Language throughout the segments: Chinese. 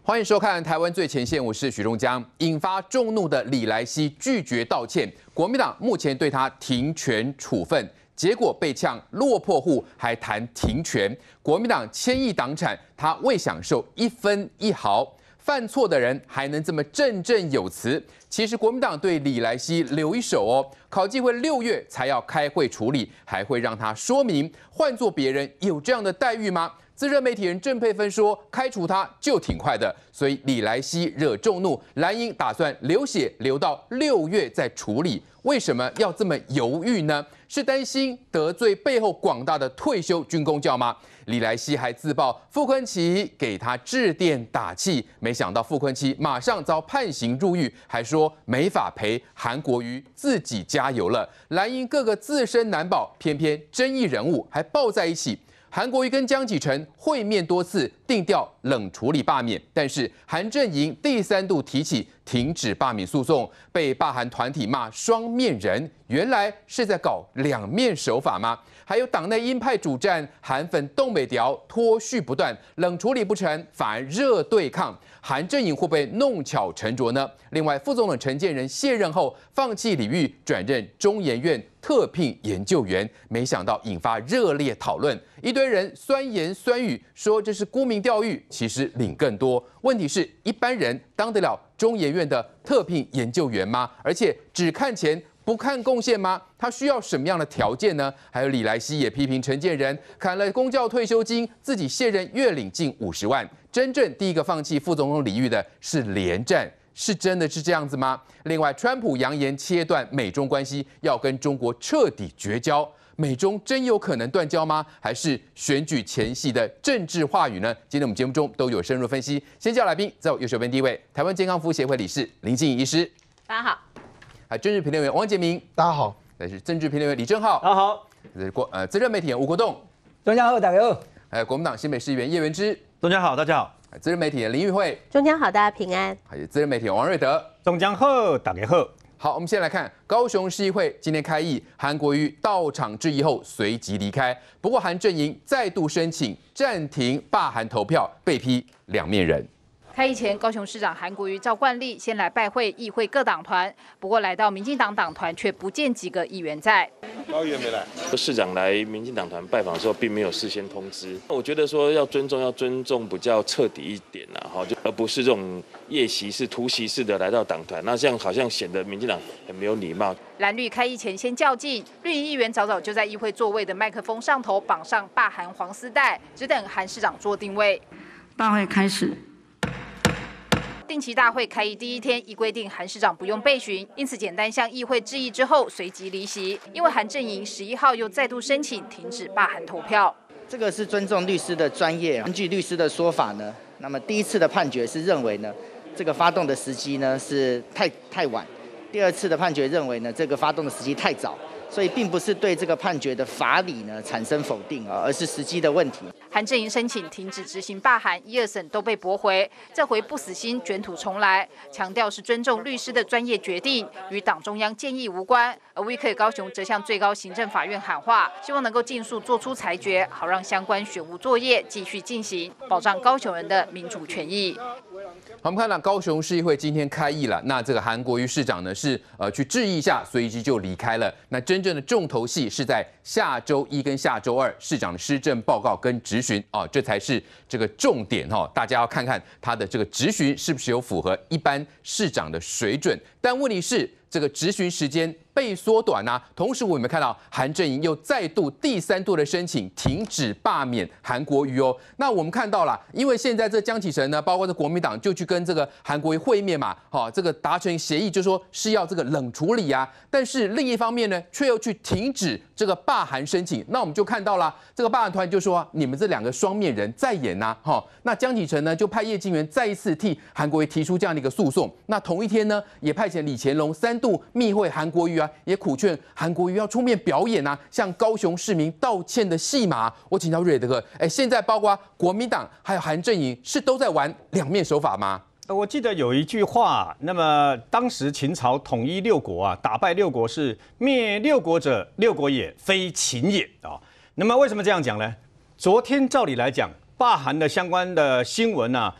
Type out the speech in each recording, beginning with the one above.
欢迎收看《台湾最前线》，我是许忠江。引发众怒的李来希拒绝道歉，国民党目前对他停权处分，结果被呛落魄户还谈停权。国民党千亿党产，他未享受一分一毫。犯错的人还能这么振振有词？其实国民党对李来希留一手哦，考纪会6月才要开会处理，还会让他说明，换做别人有这样的待遇吗？资深媒体人郑佩芬说，开除他就挺快的，所以李来希惹众怒，蓝营打算流血留到6月再处理。为什么要这么犹豫呢？是担心得罪背后广大的退休军公教吗？李来希还自曝傅昆萁给他致电打气，没想到傅昆萁马上遭判刑入狱，还说没法陪韩国瑜自己加油了。蓝营各个自身难保，偏偏争议人物还抱在一起。韩国瑜跟江启臣会面多次，定调冷处理罢免，但是韩阵营第3度提起停止罢免诉讼，被罢韩团体骂双面人，原来是在搞两面手法吗？还有党内鹰派主战，韩粉东北调脱序不断，冷处理不成，反而热对抗，韩阵营会不会弄巧成拙呢？另外，副总统陈建仁卸任后放弃礼遇，转任中研院特聘研究员，没想到引发热烈讨论，一堆人酸言酸语，说这是沽名钓誉，其实领更多。问题是，一般人当得了中研院的特聘研究员吗？而且只看钱不看贡献吗？他需要什么样的条件呢？还有李来希也批评陈建仁砍了公教退休金，自己卸任月领近50万。真正第一个放弃副总统礼遇的是连战。是真的是这样子吗？另外，川普扬言切断美中关系，要跟中国彻底绝交。美中真有可能断交吗？还是选举前夕的政治话语呢？今天我们节目中都有深入分析。先叫来宾，在我右手边第一位，台湾健康服务协会理事林静怡医师， 大家好； 还有政治评论员王杰明， 大家好； 还是政治评论员李正浩， 大家好； 资深媒体人吴国栋， 中江好，大家好； 还有国民党新北市议员叶元之， 中江好，大家好； 资深媒体人林玉慧， 中江好，大家平安； 还有资深媒体人王瑞德， 中江好，大家好。 好，我们先来看高雄市议会今天开议，韩国瑜到场质疑后随即离开。不过韩阵营再度申请暂停罢韩投票，被批两面人。 开议前，高雄市长韩国瑜照惯例先来拜会议会各党团，不过来到民进党党团却不见几个议员在。 高议员没来，市长来民进党团拜访的时候，并没有事先通知。我觉得说要尊重比较彻底一点啦，哈，就而不是这种夜袭式、突袭式的来到党团，那这样好像显得民进党很没有礼貌。 蓝绿开议前先较劲，绿营议员早早就在议会座位的麦克风上头绑上罢韩黄丝带，只等韩市长做定位。 大会开始。 定期大会开议第1天，依规定韩市长不用备询，因此简单向议会致意之后，随即离席。因为韩阵营11号又再度申请停止罢韩投票。 这个是尊重律师的专业，根据律师的说法呢，那么第1次的判决是认为呢，这个发动的时机呢是太晚；第2次的判决认为呢，这个发动的时机太早。所以并不是对这个判决的法理呢产生否定而是时机的问题。 韩阵营申请停止执行罢韩，1、2审都被驳回，这回不死心，卷土重来，强调是尊重律师的专业决定，与党中央建议无关。而威克高雄则向最高行政法院喊话，希望能够尽速做出裁决，好让相关选务作业继续进行，保障高雄人的民主权益。 我们看到高雄市议会今天开议了，那这个韩国瑜市长呢是去致意一下，随即就离开了。那真正的重头戏是在下周1跟下周2市长的施政报告跟质询啊，这才是这个重点哈。大家要看看他的这个质询是不是有符合一般市长的水准。但问题是，这个质询时间被缩短啊，同时我们看到韩阵营又再度第3度的申请停止罢免韩国瑜哦。那我们看到了，因为现在这江启臣呢，包括这国民党就去跟这个韩国瑜会面嘛，这个达成协议，就说是要这个冷处理啊。但是另一方面呢，却又去停止这个罢韩申请。那我们就看到了这个罢韩团就说你们这2个双面人在演呐，那江启臣呢就派叶金元再一次替韩国瑜提出这样的一个诉讼。那同一天呢，也派遣李乾龙3度密会韩国瑜啊，也苦劝韩国瑜要出面表演啊，向高雄市民道歉的戏码。我请教瑞德哥，现在包括国民党还有韩阵营是都在玩两面手法吗？ 我记得有一句话，那么当时秦朝统一6国啊，打败6国是灭6国者，6国也，非秦也啊。那么为什么这样讲呢？昨天照理来讲，罢韩的相关的新闻啊，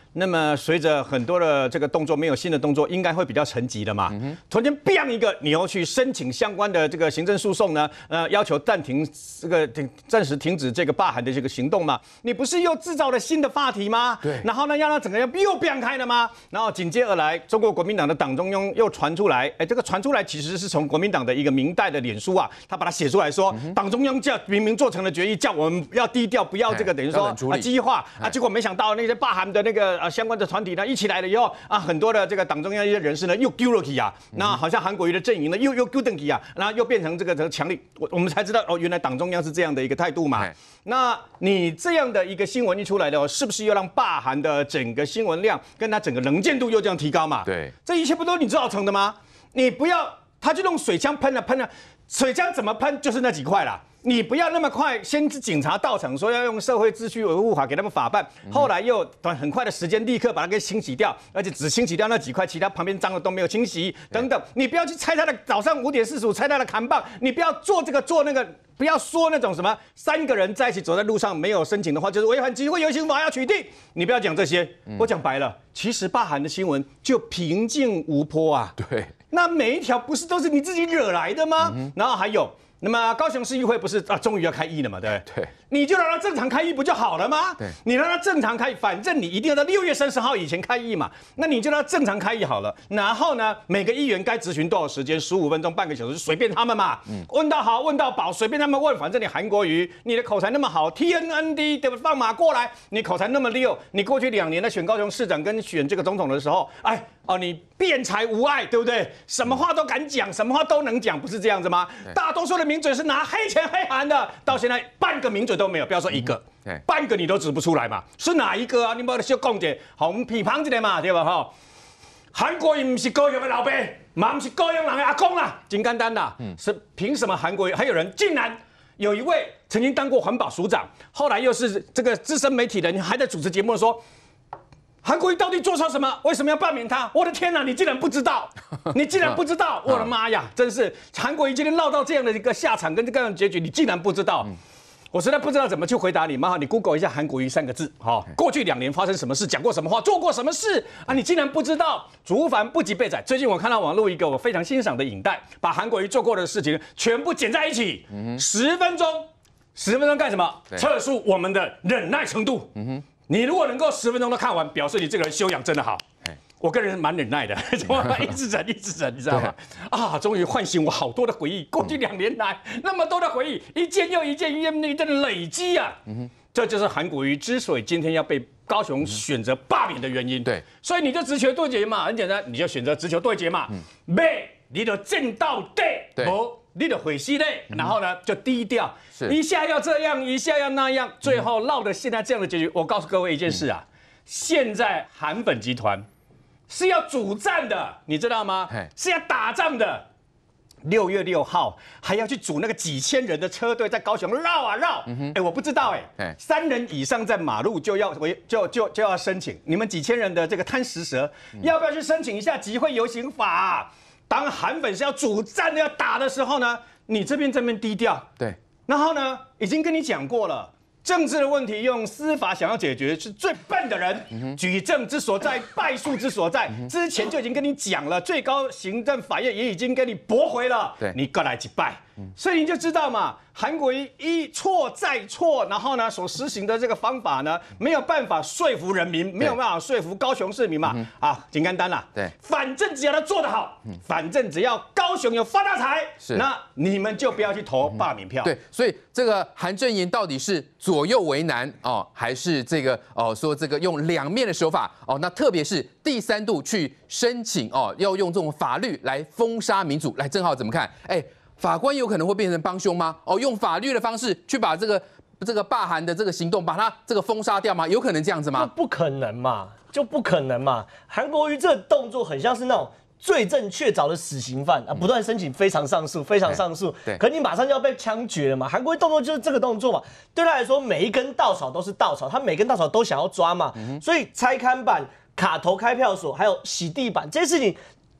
那么随着很多的这个动作没有新的动作，应该会比较沉寂的嘛。突然间 biang 一个，你要去申请相关的这个行政诉讼呢，要求暂时停止这个罢韩的这个行动嘛？你不是又制造了新的话题吗？ 对。 然后呢，让它整个又 biang 开了吗？然后紧接而来，中国国民党的党中央又传出来，这个传出来其实是从国民党的一个明代的脸书啊，他把它写出来说，党中央明明做成了决议，叫我们要低调，不要这个等于说激化啊，结果没想到那些罢韩的那个相关的团体呢，一起来了以后啊，很多的这个党中央一些人士呢又丢了起啊，那好像韩国瑜的阵营呢又丢登起啊，然后又变成这个强力，我们才知道哦，原来党中央是这样的一个态度嘛。那你这样的一个新闻一出来的，是不是又让罢韩的整个新闻量跟它整个能见度又这样提高嘛？ 对， 这一切不都是你造成的吗？你不要，他就用水枪喷了，水枪怎么喷就是那几块啦。你不要那么快，先是警察到场说要用社会秩序维护法给他们法办，后来又很快的时间立刻把它给清洗掉，而且只清洗掉那几块，其他旁边脏的都没有清洗等等。你不要去拆他的早上5点45拆他的扛棒，你不要做这个做那个，不要说那种什么3个人在一起走在路上没有申请的话就是违反集会游行法要取缔，你不要讲这些。我讲白了，其实罢韩的新闻就平静无波啊。 对， 那每一条不是都是你自己惹来的吗？然后还有。那么高雄市议会不是终于要开议了嘛？对不对？对，你就让它正常开议不就好了吗？对，你让它正常开，反正你一定要在6月30号以前开议嘛。那你就让它正常开议好了。然后呢，每个议员该质询多少时间，15分钟、半个小时，随便他们嘛。问到好，问到饱，随便他们问。反正你韩国瑜，你的口才那么好 ，TNND 对不？放马过来，你口才那么溜，你过去2年的选高雄市长跟选这个总统的时候，你辩才无碍，对不对？什么话都敢讲，什么话都能讲，不是这样子吗？大多数的名嘴是拿黑钱黑韩的，到现在半个名嘴都没有，不要说一个，半个你都指不出来嘛？是哪一个啊？你把它小讲一下，好，我们批判一下嘛，对吧？哈，韩国瑜不是高雄的老爸，嘛不是高雄人的阿公啦，真简单啦。是凭什么韩国瑜还有人竟然？有一位曾经当过环保署长，后来又是这个资深媒体人，还在主持节目说。韩国瑜到底做错什么？为什么要罢免他？我的天哪！你竟然不知道！你竟然不知道！我的妈呀！真是韩国瑜今天落到这样的一个下场跟这样的结局，你竟然不知道！我实在不知道怎么去回答你。妈，你 Google 一下韩国瑜3个字，过去2年发生什么事，讲过什么话，做过什么事啊？你竟然不知道！竹凡不及被宰。最近我看到网络一个我非常欣赏的影带，把韩国瑜做过的事情全部剪在一起，10分钟，10分钟干什么？测试我们的忍耐程度。你如果能够10分钟都看完，表示你这个人修养真的好。我个人蛮忍耐的，一直忍，你知道吗？啊，终于唤醒我好多的回忆。过去2年来，那么多的回忆，一件又一件，一件的累积啊。这就是韩国瑜之所以今天要被高雄选择罢免的原因。对，所以你就直球对决嘛，很简单，你就选择直球对决嘛。你就正到底，你的毁尸类，然后呢就低调，一下要这样，一下要那样，最后落得现在这样的结局。我告诉各位一件事啊，现在韩粉集团是要主战的，你知道吗？是要打仗的。6月6号还要去组那个几千人的车队在高雄绕啊绕，我不知道3人以上在马路就要申请，你们几千人的这个贪食蛇，要不要去申请一下集会游行法？当韩粉是要主战的要打的时候呢，你这边低调，对，然后呢，已经跟你讲过了，政治的问题用司法想要解决是最笨的人，举证之所在，败诉之所在，之前就已经跟你讲了，最高行政法院也已经跟你驳回了，你过来几拜，所以你就知道嘛。韩国瑜一错再错，然后呢，所实行的这个方法呢，没有办法说服人民，没有办法说服高雄市民嘛，简单单啦，对，反正只要他做得好，反正只要高雄有发大财，那你们就不要去投罢免票。对， 所以这个韩阵营到底是左右为难还是这个说这个用两面的手法那特别是第3度去申请要用这种法律来封杀民主，来正皓怎么看？法官有可能会变成帮凶吗？用法律的方式去把这个罢韩的这个行动，把它这个封杀掉吗？有可能这样子吗？ 不可能嘛，就不可能嘛。韩国瑜这个动作很像是那种罪证确凿的死刑犯不断申请非常上诉，非常上诉，可你马上就要被枪决了嘛。韩国瑜动作就是这个动作嘛，对他来说每一根稻草都是稻草，他每根稻草都想要抓嘛，所以拆看板、卡头开票所，还有洗地板这些事情。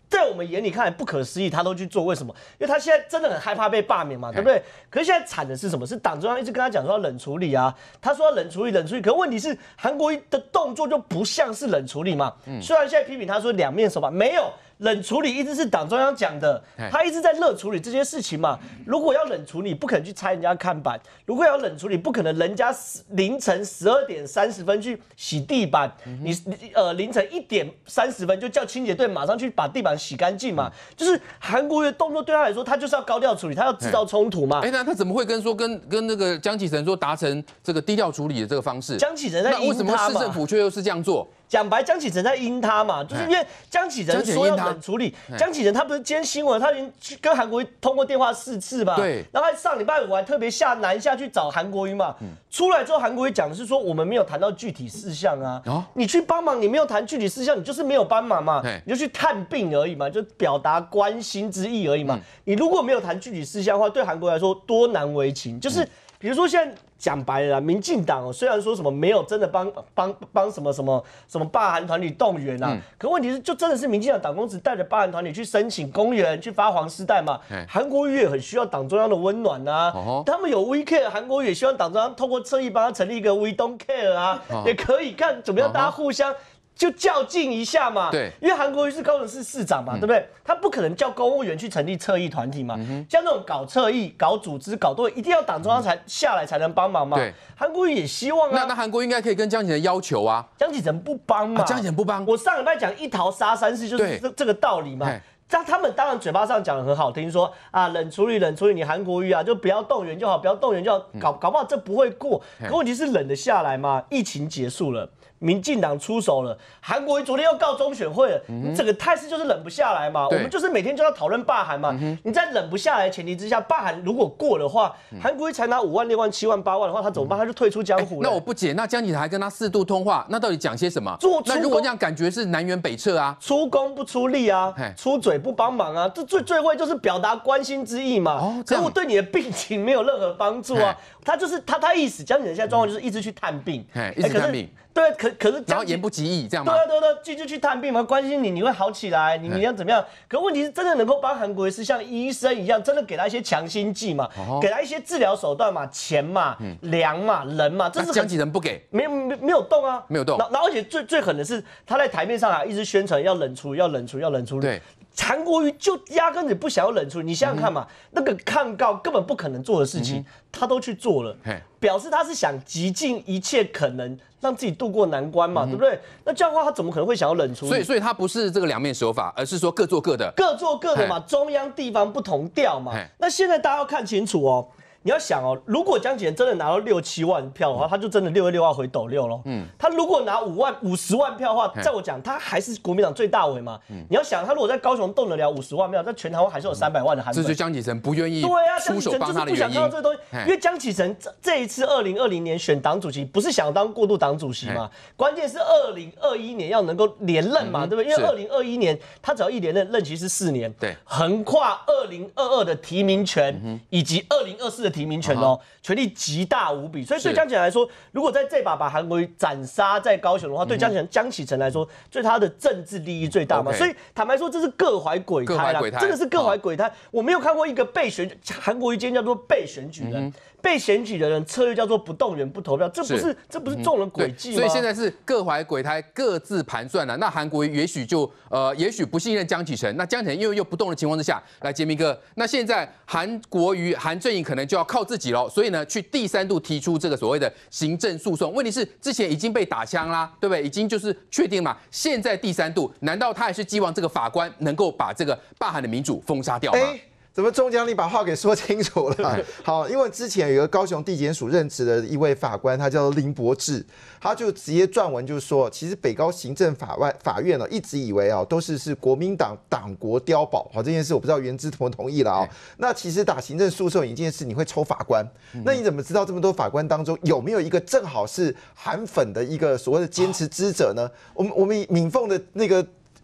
在我们眼里看来不可思议，他都去做，为什么？因为他现在真的很害怕被罢免嘛，对不对？可是现在惨的是什么？是党中央一直跟他讲说要冷处理啊，他说要冷处理，冷处理。可问题是韩国瑜的动作就不像是冷处理嘛。虽然现在批评他说两面手法，没有。冷处理一直是党中央讲的，他一直在热处理这些事情嘛。如果要冷处理，不可能去拆人家看板；如果要冷处理，不可能人家凌晨12点30分去洗地板，你凌晨1点30分就叫清洁队马上去把地板洗干净嘛。就是韩国瑜的动作对他来说，他就是要高调处理，他要制造冲突嘛。 那他怎么会跟那个江启臣说达成这个低调处理的这个方式？ 江启臣在阴他嘛？ 那为什么市政府却又是这样做？ 讲白，江启臣在阴他嘛，就是因为江启臣说要冷处理。江启臣他不是今天新闻，他已经去跟韩国瑜通过电话4次嘛。 对。 然后他上礼拜5还特别南下去找韩国瑜嘛。出来之后，韩国瑜讲的是说我们没有谈到具体事项啊。你去帮忙，你没有谈具体事项，你就是没有帮忙嘛。你就去探病而已嘛，就表达关心之意而已嘛。你如果没有谈具体事项的话，对韩国瑜来说多难为情。就是比如说现在。讲白了啦，民进党虽然说什么没有真的帮什么罢韩团体动员啊，可问题是就真的是民进党党公职带着罢韩团体去申请公园去发黄丝带嘛。韩国瑜也很需要党中央的温暖啊，他们有 We Care， 韩国瑜也希望党中央透过侧翼帮他成立一个 We Don't Care 啊，也可以看怎么样大家互相。就较劲一下嘛， 对， 因为韩国瑜是高雄市市长嘛，对不对？他不可能叫公务员去成立侧翼团体嘛，像那种搞侧翼、搞组织、搞多，一定要党中央才下来才能帮忙嘛。对，韩国瑜也希望啊。 那韩国瑜应该可以跟江启臣要求啊， 江启臣不帮嘛， 江启臣不帮。 我上礼拜讲一桃杀三士就是这个道理嘛。他们当然嘴巴上讲的很好听，说啊冷处理，你韩国瑜啊就不要动员就好，不要动员就好，搞不好这不会过。可问题是冷得下来嘛，疫情结束了。民进党出手了，韩国瑜昨天又告中选会了，整个态势就是冷不下来嘛。我们就是每天就要讨论罢韩嘛。你在冷不下来的前提之下，罢韩如果过的话，韩国瑜才拿5万、6万、7万、8万的话，他怎么办？他就退出江湖了。 那我不解，那江启臣还跟他4度通话，那到底讲些什么？那如果这样，感觉是南辕北辙啊， 出工不出力啊，出嘴不帮忙啊，这最会就是表达关心之意嘛。可是我对你的病情没有任何帮助啊。他就是他意思，江启臣现在状况就是一直去探病， 一直探病。 对，可是然后言不及义，这样吗？ 对，就去探病嘛，关心你会好起来，你要怎么样？可问题是真的能够帮韩国瑜是像医生一样，真的给他一些强心剂嘛，给他一些治疗手段嘛，钱嘛，粮嘛，人嘛，这是江启臣不给， 没有动啊， 没有动。 然后而且最狠的是，他在台面上还一直宣传要冷处理，对。韩国瑜就压根子不想要冷处理，你想想看嘛，那个抗告根本不可能做的事情，他都去做了，表示他是想极尽一切可能让自己渡过难关嘛，对不对？那这样的话，他怎么可能会想要冷处理？ 所以他不是这个两面手法，而是说各做各的， 嘛，中央地方不同调嘛。那现在大家要看清楚哦。你要想哦，如果江启臣真的拿到6、7万票的话，他就真的6月6号回斗六了。他如果拿50万票的话，在我讲他还是国民党最大尾嘛。你要想，他如果在高雄动得了50万票，在全台湾还是有300万的韩粉。 这是江启臣不愿意出手帮他的原因。 对啊，江启臣就是不想看到这个东西，因为江启臣这一次2020年选党主席，不是想当过渡党主席嘛？关键是2021年要能够连任嘛，对不对？因为2021年他只要一连任期是4年， 对， 横跨2022的提名权以及2024的提名权哦，权力极大无比，所以对江启臣来说，如果在这把韩国瑜斩杀在高雄的话，对江启臣来说，对他的政治利益最大嘛。所以坦白说，这是各怀鬼胎啦，真的是各怀鬼胎。我没有看过一个韩国瑜今天叫做被选举人。被选举的人策略叫做不动员不投票，这不是众人诡计吗？ 所以现在是各怀鬼胎，各自盘算了。那韩国瑜也许不信任江启臣，那江启臣又不动的情况之下，来杰明哥，那现在韩国瑜韩阵营可能就要靠自己了，所以呢，去第3度提出这个所谓的行政诉讼。问题是之前已经被打枪啦，对不对？已经就是确定嘛。现在第3度，难道他还是希望这个法官能够把这个罢韩的民主封杀掉吗？ 怎么中将你把话给说清楚了？好，因为之前有一个高雄地检署任职的一位法官，他叫做林博志，他就直接撰文就是说，其实北高行政法院一直以为都是国民党党国碉堡，好，这件事我不知道原之同意了那其实打行政诉讼一件事，你会抽法官，那你怎么知道这么多法官当中有没有一个正好是韩粉的一个所谓的坚持之者呢？我们敏凤的那个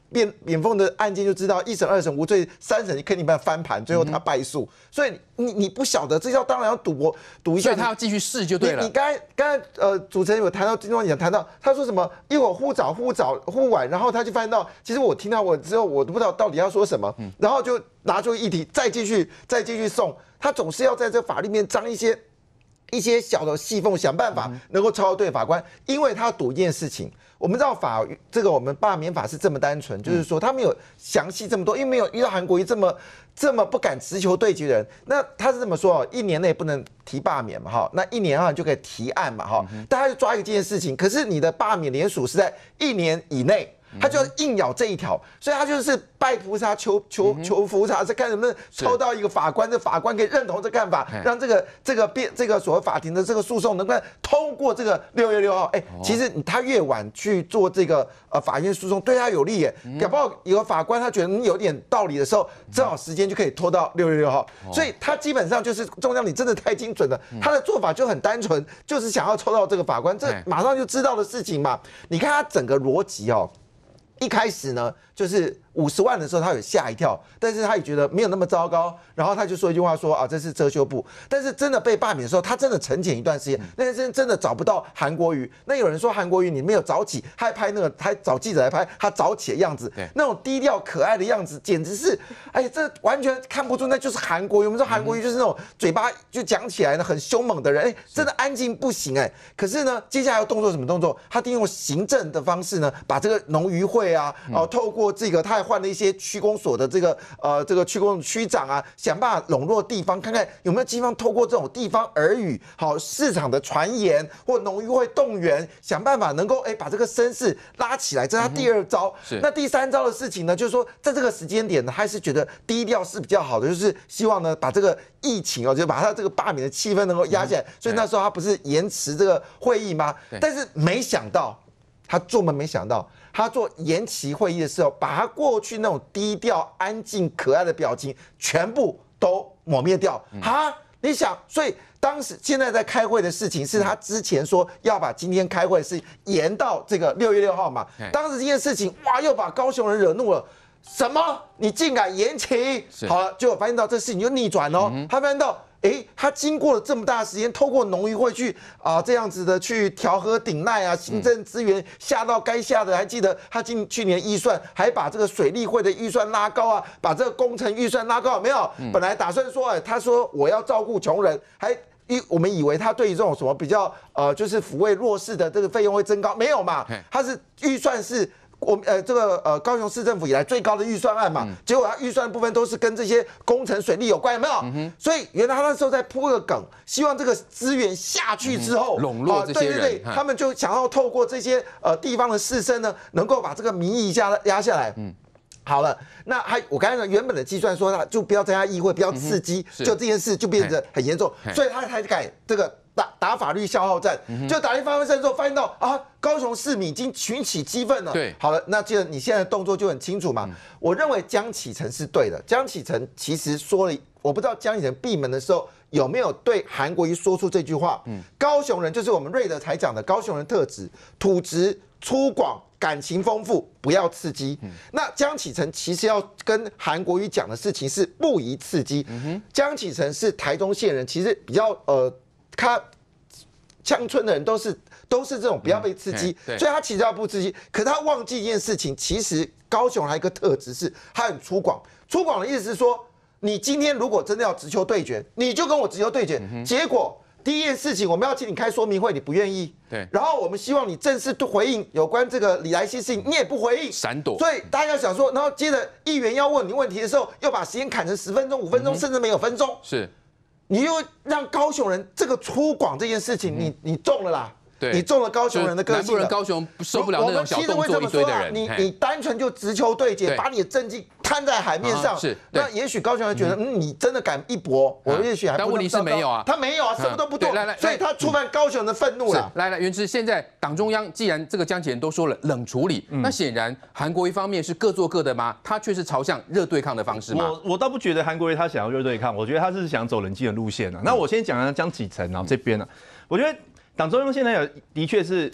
免凤的案件就知道1审、2审无罪，3审肯定办翻盘，最后他败诉。所以你不晓得，这当然要赌一下。 所以他要继续试就对了。 你刚才主持人有谈到金钟奖，谈到他说什么一会儿忽早忽晚，然后他就发现到，其实我听到之后我都不知道到底要说什么，然后就拿出议题再继续送。他总是要在这法律面张一些小的细缝，想办法能够超对法官，因为他赌一件事情。我们知道我们罢免法是这么单纯，就是说他没有详细这么多，因为没有遇到韩国瑜这么不敢直球对决的人。那他是这么说，1年内不能提罢免嘛，哈，那1年就可以提案嘛，哈，大家就抓一件事情。可是你的罢免联署是在1年以内。他就硬咬这一条，所以他就是拜菩萨求菩萨，是看能不能抽到一个法官，这法官可以认同这看法，让这个所谓法庭的这个诉讼能够通过这个6月6号。其实他越晚去做这个法院诉讼，对他有利耶。搞不好有个法官他觉得有点道理的时候，正好时间就可以拖到6月6号。所以他基本上就是中央，你真的太精准了。他的做法就很单纯，就是想要抽到这个法官，这马上就知道的事情嘛。你看他整个逻辑一开始呢，就是50万的时候，他有吓一跳，但是他也觉得没有那么糟糕，然后他就说一句话说这是遮羞布。但是真的被罢免的时候，他真的沉潜一段时间，那真的找不到韩国瑜。那有人说韩国瑜你没有早起，他还拍还找记者来拍他早起的样子，那种低调可爱的样子，简直是这完全看不出那就是韩国瑜。我们说韩国瑜就是那种嘴巴就讲起来呢很凶猛的人，真的安静不行可是呢，接下来要动作什么动作？他利用行政的方式呢，把这个农渔会透过这个他还换了一些区公所的这个区公区长想办法笼络地方，看看有没有地方透过这种地方耳语，市场的传言或农渔会动员，想办法能够把这个声势拉起来，这是他第2招。那第3招的事情呢，就是说在这个时间点呢，他是觉得低调是比较好的，就是希望呢把这个疫情就把他这个罢免的气氛能够压下来。所以那时候他不是延迟这个会议吗？但是没想到他没想到。他做延期会议的时候，把他过去那种低调、安静、可爱的表情全部都抹灭掉。你想，所以现在在开会的事情是他之前说要把今天开会是延到这个6月6号嘛？当时这件事情又把高雄人惹怒了。什么？你竟敢延期？好了，结果发现到这事情就逆转他发现到。他经过了这么大的时间，透过农渔会去这样子的去调和顶赖行政资源下到该下的，还记得他去年预算还把这个水利会的预算拉高把这个工程预算拉高，有没有？本来打算说，他说我要照顾穷人，我们以为他对于这种什么比较就是抚慰弱势的这个费用会增高，没有嘛？他是预算是。这个高雄市政府以来最高的预算案嘛，结果他预算部分都是跟这些工程水利有关，有没有？所以原来他那时候在铺个梗，希望这个资源下去之后， 笼络这些人， 对，他们就想要透过这些地方的士绅呢，能够把这个民意压下来。好了，那我刚才原本的计算说，他就不要参加议会，不要刺激，就这件事就变得很严重，所以他才改这个。打法律消耗战，就打一发挥战之后，发现到高雄市民已经群起激愤了。对，好了，那既然你现在的动作就很清楚嘛，我认为江启臣是对的。江启臣其实说了，我不知道江启臣闭门的时候有没有对韩国瑜说出这句话。高雄人就是我们瑞德才讲的高雄人特质：土质、粗犷、感情丰富，不要刺激。那江启臣其实要跟韩国瑜讲的事情是不宜刺激。江启臣是台中县人，其实比较他乡村的人都是这种不要被刺激，所以他其实要不刺激。可他忘记一件事情，其实高雄还有一个特质是，他很粗犷。粗犷的意思是说，你今天如果真的要直球对决，你就跟我直球对决。结果第一件事情，我们要请你开说明会，你不愿意。然后我们希望你正式回应有关这个李来希事情，你也不回应， 闪躲。 所以大家想说，然后接着议员要问你问题的时候，又把时间砍成10分钟、5分钟，甚至没有分钟。 是。 你又让高雄人这个粗犷这件事情，你中了啦。你中了高雄人的个性了。 南部人高雄受不了那种小动作一堆的人。 你单纯就直球对决，把你的政绩摊在海面上，那也许高雄人觉得，你真的敢一搏，我也许还不能。 但问题是没有啊， 他没有啊，什么都不做，所以他触犯高雄人的愤怒了。 来，元之，现在党中央既然这个江启臣都说了冷处理，那显然韩国瑜方面是各做各的吗？他却是朝向热对抗的方式吗？ 我倒不觉得韩国瑜他想要热对抗，我觉得他是想走冷静的路线啊。那我先讲江启臣这边我觉得党中央现在的确是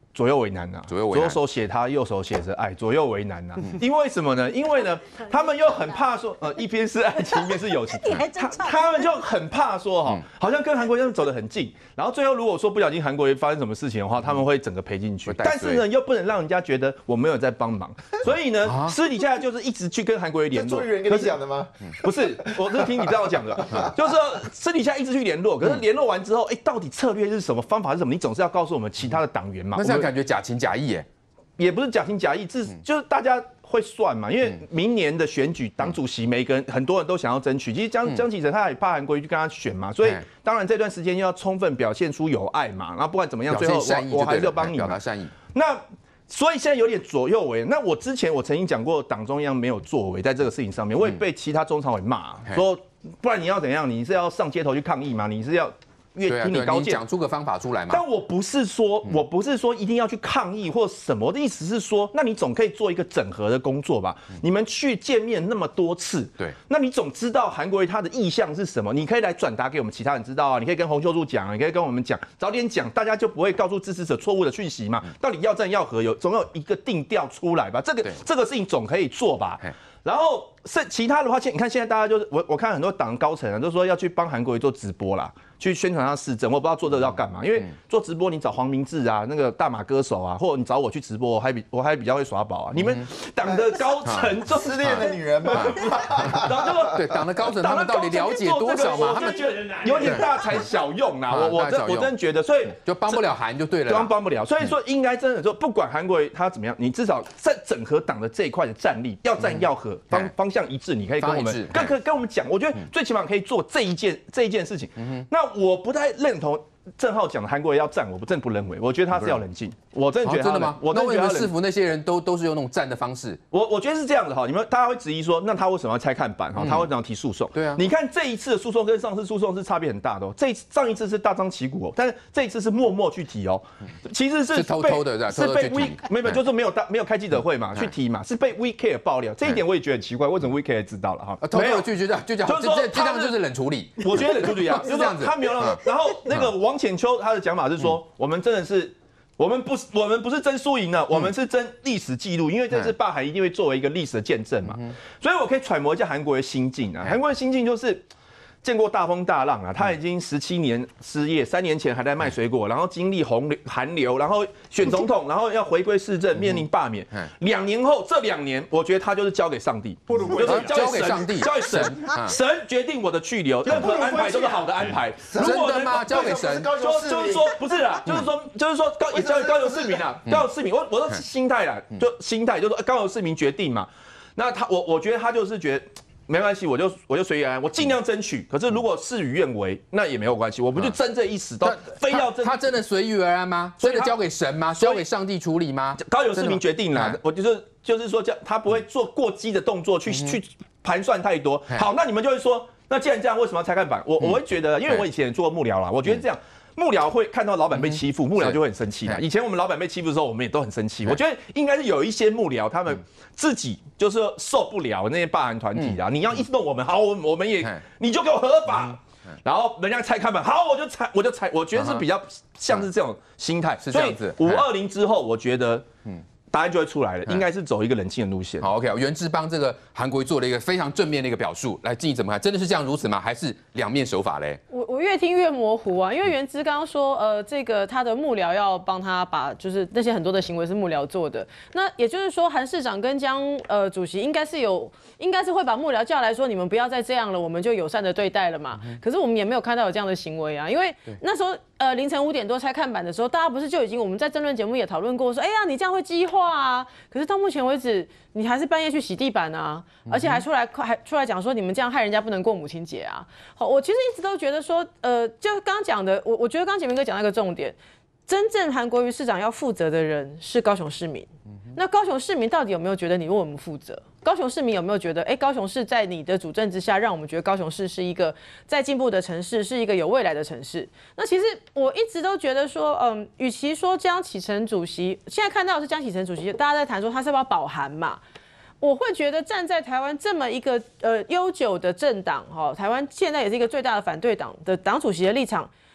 左右为难呐，左手写他，右手写着爱，左右为难呐。因为什么呢？因为呢，他们又很怕说，一边是爱情，一边是友情。他们就很怕说哈，好像跟韩国瑜走得很近，然后最后如果说不小心韩国瑜发生什么事情的话，他们会整个赔进去。但是呢，又不能让人家觉得我没有在帮忙，所以呢，私底下就是一直去跟韩国瑜联络。 朱立伦跟你讲的吗？ 不是，我是听你这样讲的，就是说私底下一直去联络，可是联络完之后，到底策略是什么，方法是什么？你总是要告诉我们其他的党员嘛。 那这样感觉假情假意耶， 也不是假情假意，就是大家会算嘛，因为明年的选举，党主席每个人很多人都想要争取。其实江启臣他也怕韩国瑜去跟他选嘛，所以当然这段时间要充分表现出友爱嘛。然后不管怎么样，最后我还是要帮你表达善意。 那所以现在有点左右为。那我之前曾经讲过，党中央没有作为在这个事情上面，我也被其他中常委骂说，不然你要怎样？你是要上街头去抗议吗？你是要？越听你高见， 讲出个方法出来嘛。 但我不是说一定要去抗议或什么，我的意思是说，那你总可以做一个整合的工作吧？你们去见面那么多次， 对， 那你总知道韩国瑜他的意向是什么，你可以来转达给我们其他人知道啊。你可以跟洪秀柱讲，你可以跟我们讲，早点讲，大家就不会告诉支持者错误的讯息嘛。到底要战要和总有一个定调出来吧？这个事情总可以做吧？然后是其他的话，你看现在大家就是我看很多党高层啊，都说要去帮韩国瑜做直播啦。去宣传他市政，我不知道做这个要干嘛，因为做直播你找黄明志啊，那个大马歌手啊，或者你找我去直播，我还比较会耍宝啊。你们党的高层就失恋的女人嘛， 然后就说对党的高层他们到底了解多少嘛？他们觉得有点大材小用啦。我真的觉得，所以就帮不了韩就对了， 帮不了。所以说应该真的说，不管韩国瑜他怎么样，你至少在整合党的这一块的战力，要战要和，方向一致，你可以跟我们跟我们讲。我觉得最起码可以做这一件事情。那我不太认同郑浩讲的韩国瑜要战，我真的不认为，我觉得他是要冷静。我真的觉得真的吗？那为什么市府那些人都是用那种战的方式？ 我觉得是这样的哈，你们大家会质疑说，那他为什么要拆看板？哈，他为什么要提诉讼？ 对啊， 你看这一次的诉讼跟上次诉讼是差别很大的哦。上一次是大张旗鼓哦，但是这一次是默默去提哦，其实是偷偷的， 是被没有就是没有开记者会嘛，去提嘛，是被 WeCare 爆料。这一点我也觉得很奇怪，为什么 WeCare 知道了哈？ 偷偷的就讲，这样就是冷处理。 我觉得冷处理啊，是这样子，他没有让。然后那个王浅秋他的讲法是说，我们真的是。我们不是争输赢了，我们是争历史记录，因为这次罢韩一定会作为一个历史的见证嘛，所以我可以揣摩一下韩国的心境啊。韩国的心境就是见过大风大浪啊，他已经17年失业，3年前还在卖水果，然后经历寒流，然后选总统，然后要回归市政，面临罢免。2年后，这2年，我觉得他就是交给上帝， 就是交给上帝， 交给神，神决定我的去留，任何安排都是好的安排。 真的吗？交给神？ 就是说不是啦，就是说也交给高雄市民啦，高雄市民，我说心态啦，就心态就是高雄市民决定嘛。那我觉得他就是觉得。没关系，我就随缘，我尽量争取。可是如果事与愿违，那也没有关系，我不就争这一时，都非要争。 他真的随遇而安吗？真的交给神吗？交给上帝处理吗？ 高雄市民决定啦，我就是说，他不会做过激的动作去盘算太多。好，那你们就会说，那既然这样，为什么要拆看板？我会觉得，因为我以前也做过幕僚啦，我觉得这样。幕僚会看到老板被欺负，幕僚就会很生气啦。以前我们老板被欺负的时候，我们也都很生气。我觉得应该是有一些幕僚，他们自己就是受不了那些罢韩团体啦。你要一直弄我们，好，我们也你就给我合法。然后人家拆看板，好，我就拆。我觉得是比较像是这种心态。 是这样子。 520之后，我觉得答案就会出来了，应该是走一个冷静的路线。 好 ，OK， 袁志邦这个韩国瑜做了一个非常正面的一个表述，来，静怡怎么看？真的是这样如此吗？还是两面手法嘞？ 我越听越模糊啊，因为袁之刚刚说，这个他的幕僚要帮他把，就是那些很多的行为是幕僚做的，那也就是说，韩市长跟江主席应该是会把幕僚叫来说，你们不要再这样了，我们就友善的对待了嘛。可是我们也没有看到有这样的行为啊，因为那时候凌晨5点多拆看板的时候，大家不是就已经我们在争论节目也讨论过说，哎呀，你这样会激化啊。可是到目前为止，你还是半夜去洗地板啊，而且还出来讲说你们这样害人家不能过母亲节啊。好，我其实一直都觉得说，就刚刚讲的，我觉得刚刚前面哥讲那个重点，真正韩国瑜市长要负责的人是高雄市民。那高雄市民到底有没有觉得你为我们负责？高雄市民有没有觉得，高雄市在你的主政之下，让我们觉得高雄市是一个在进步的城市，是一个有未来的城市？那其实我一直都觉得说，与其说江启臣主席，现在看到的是江启臣主席，大家在谈说他是要不要保韩嘛？我会觉得站在台湾这么一个悠久的政党，台湾现在也是一个最大的反对党的党主席的立场。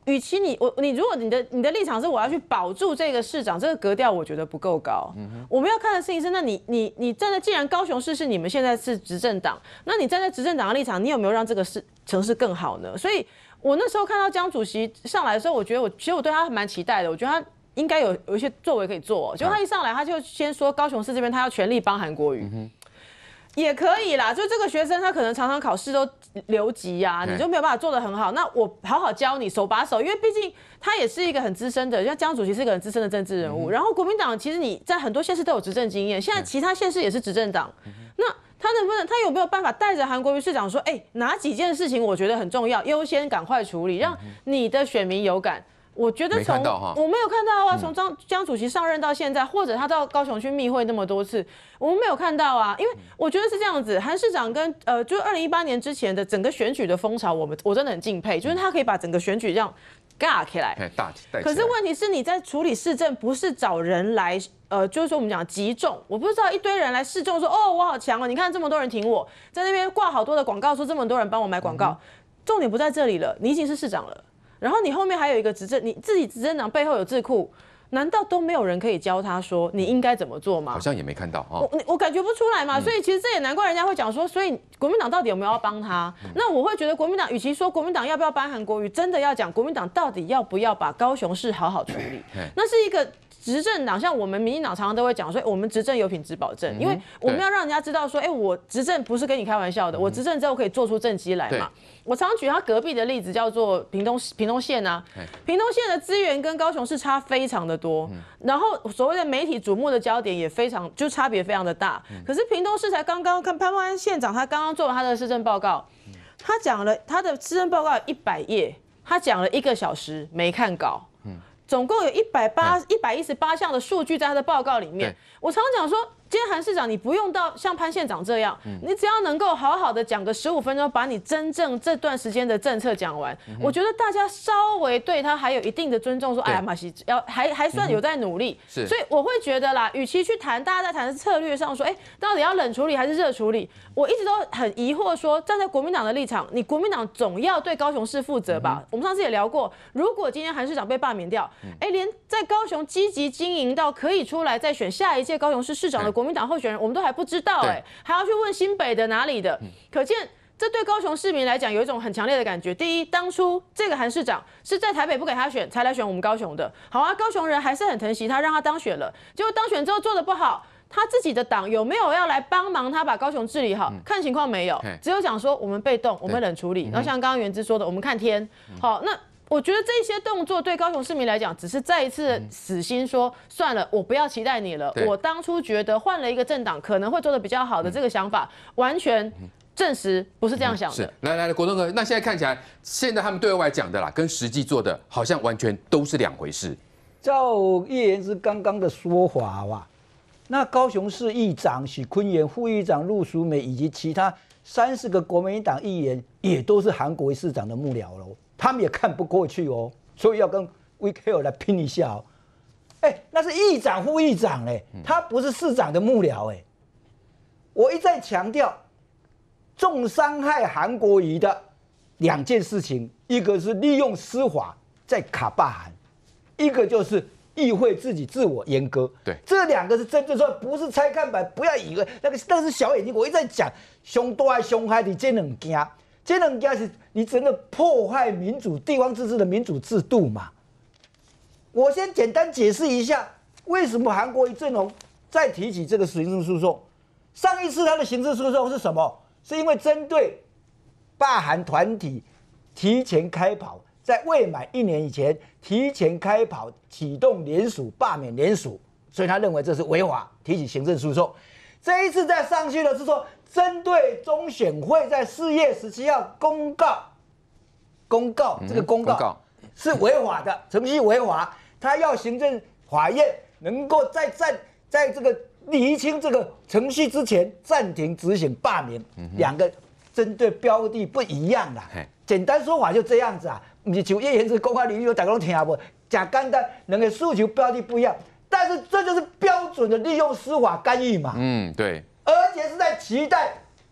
与其你如果你的立场是我要去保住这个市长，这个格调我觉得不够高。我们要看的事情是，那你站在既然高雄市是你们现在是执政党，那你站在执政党的立场，你有没有让这个城市更好呢？所以我那时候看到江主席上来的时候，我觉得其实我对他蛮期待的，我觉得他应该有一些作为可以做。结果他一上来，他就先说高雄市这边他要全力帮韩国瑜。也可以啦，就这个学生他可能常常考试都留级啊，你就没有办法做得很好。那我好好教你手把手，因为毕竟他也是一个很资深的，像江主席是一个很资深的政治人物。然后国民党其实你在很多县市都有执政经验，现在其他县市也是执政党，那他有没有办法带着韩国瑜市长说，哪几件事情我觉得很重要，优先赶快处理，让你的选民有感？我觉得我没有看到啊，从江主席上任到现在，或者他到高雄去密会那么多次，我们没有看到啊。因为我觉得是这样子，韩市长跟就2018年之前的整个选举的风潮，我真的很敬佩，就是他可以把整个选举这样尬起来。可是问题是你在处理市政，不是找人来就是说我们讲集众，我不知道一堆人来示众说我好强哦，你看这么多人挺我，在那边挂好多的广告，说这么多人帮我买广告，重点不在这里了，你已经是市长了。然后你后面还有一个执政，你自己执政党背后有智库，难道都没有人可以教他说你应该怎么做吗？ 好像也没看到啊， 我感觉不出来嘛。所以其实这也难怪人家会讲说，所以国民党到底有没有要帮他？那我会觉得国民党与其说国民党要不要帮韩国瑜，真的要讲国民党到底要不要把高雄市好好处理。那是一个执政党，像我们民进党常常都会讲说，我们执政有品质保证，因为我们要让人家知道说，我执政不是跟你开玩笑的，我执政之后可以做出政绩来嘛。我常举他隔壁的例子，叫做屏东县啊，屏东县的资源跟高雄市差非常的多，然后所谓的媒体瞩目的焦点也非常就差别非常的大。可是屏东市才刚刚看潘万安县长，他刚刚做完他的施政报告，他讲了他的施政报告有100页，他讲了1个小时没看稿。总共有118项的数据在他的报告里面。我常常讲说，今天韩市长你不用到像潘县长这样，你只要能够好好的讲个15分钟，把你真正这段时间的政策讲完，我觉得大家稍微对他还有一定的尊重，说哎呀马西还算有在努力。所以我会觉得啦，与其去谈大家在谈的策略上说，到底要冷处理还是热处理，我一直都很疑惑说，站在国民党的立场，你国民党总要对高雄市负责吧？我们上次也聊过，如果今天韩市长被罢免掉，连在高雄积极经营到可以出来再选下一届高雄市市长的国民党候选人，我们都还不知道，还要去问新北的哪里的，可见这对高雄市民来讲有一种很强烈的感觉。第一，当初这个韩市长是在台北不给他选，才来选我们高雄的。好啊，高雄人还是很疼惜他，让他当选了。结果当选之后做得不好，他自己的党有没有要来帮忙他把高雄治理好？看情况没有，只有讲说我们被动，我们冷处理。然后像刚刚元之说的，我们看天。好，那我觉得这些动作对高雄市民来讲，只是再一次死心说算了，我不要期待你了。我当初觉得换了一个政党可能会做得比较好的这个想法，完全证实不是这样想的。 来，国栋哥，那现在看起来，现在他们对外讲的啦，跟实际做的好像完全都是两回事。 照叶元之刚刚的说法吧，那高雄市议长许坤元、副议长陆淑美以及其他30个国民党议员，也都是韩国瑜市长的幕僚喽。他们也看不过去哦，所以要跟 VKO 来拼一下哦。那是议长、副议长他不是市长的幕僚我一再强调，重伤害韩国瑜的2件事情，一个是利用司法在卡罢韩，一个就是议会自己自我阉割。 对， 这2个是真正说不是拆看板，不要以为那是小眼睛。我一直在讲，凶多还凶害的这2件。这2件是你真的破坏民主地方自治的民主制度嘛？我先简单解释一下，为什么韩国瑜阵容再提起这个刑事诉讼。上一次他的刑事诉讼是什么？是因为针对罢韩团体提前开跑，在未满1年以前提前开跑启动联署罢免联署，所以他认为这是违法，提起行政诉讼。这一次再上去的是说，针对中选会在4月17号公告这个公告是违法的，程序违法，他要行政法院能够在这个厘清这个程序之前暂停执行罢免，2个针对标的不一样啦。简单说法就这样子啊，不是像叶元之公开领域大家都听不，讲简单，2个诉求标的不一样。但是这就是标准的利用司法干预嘛。对。而且是在期待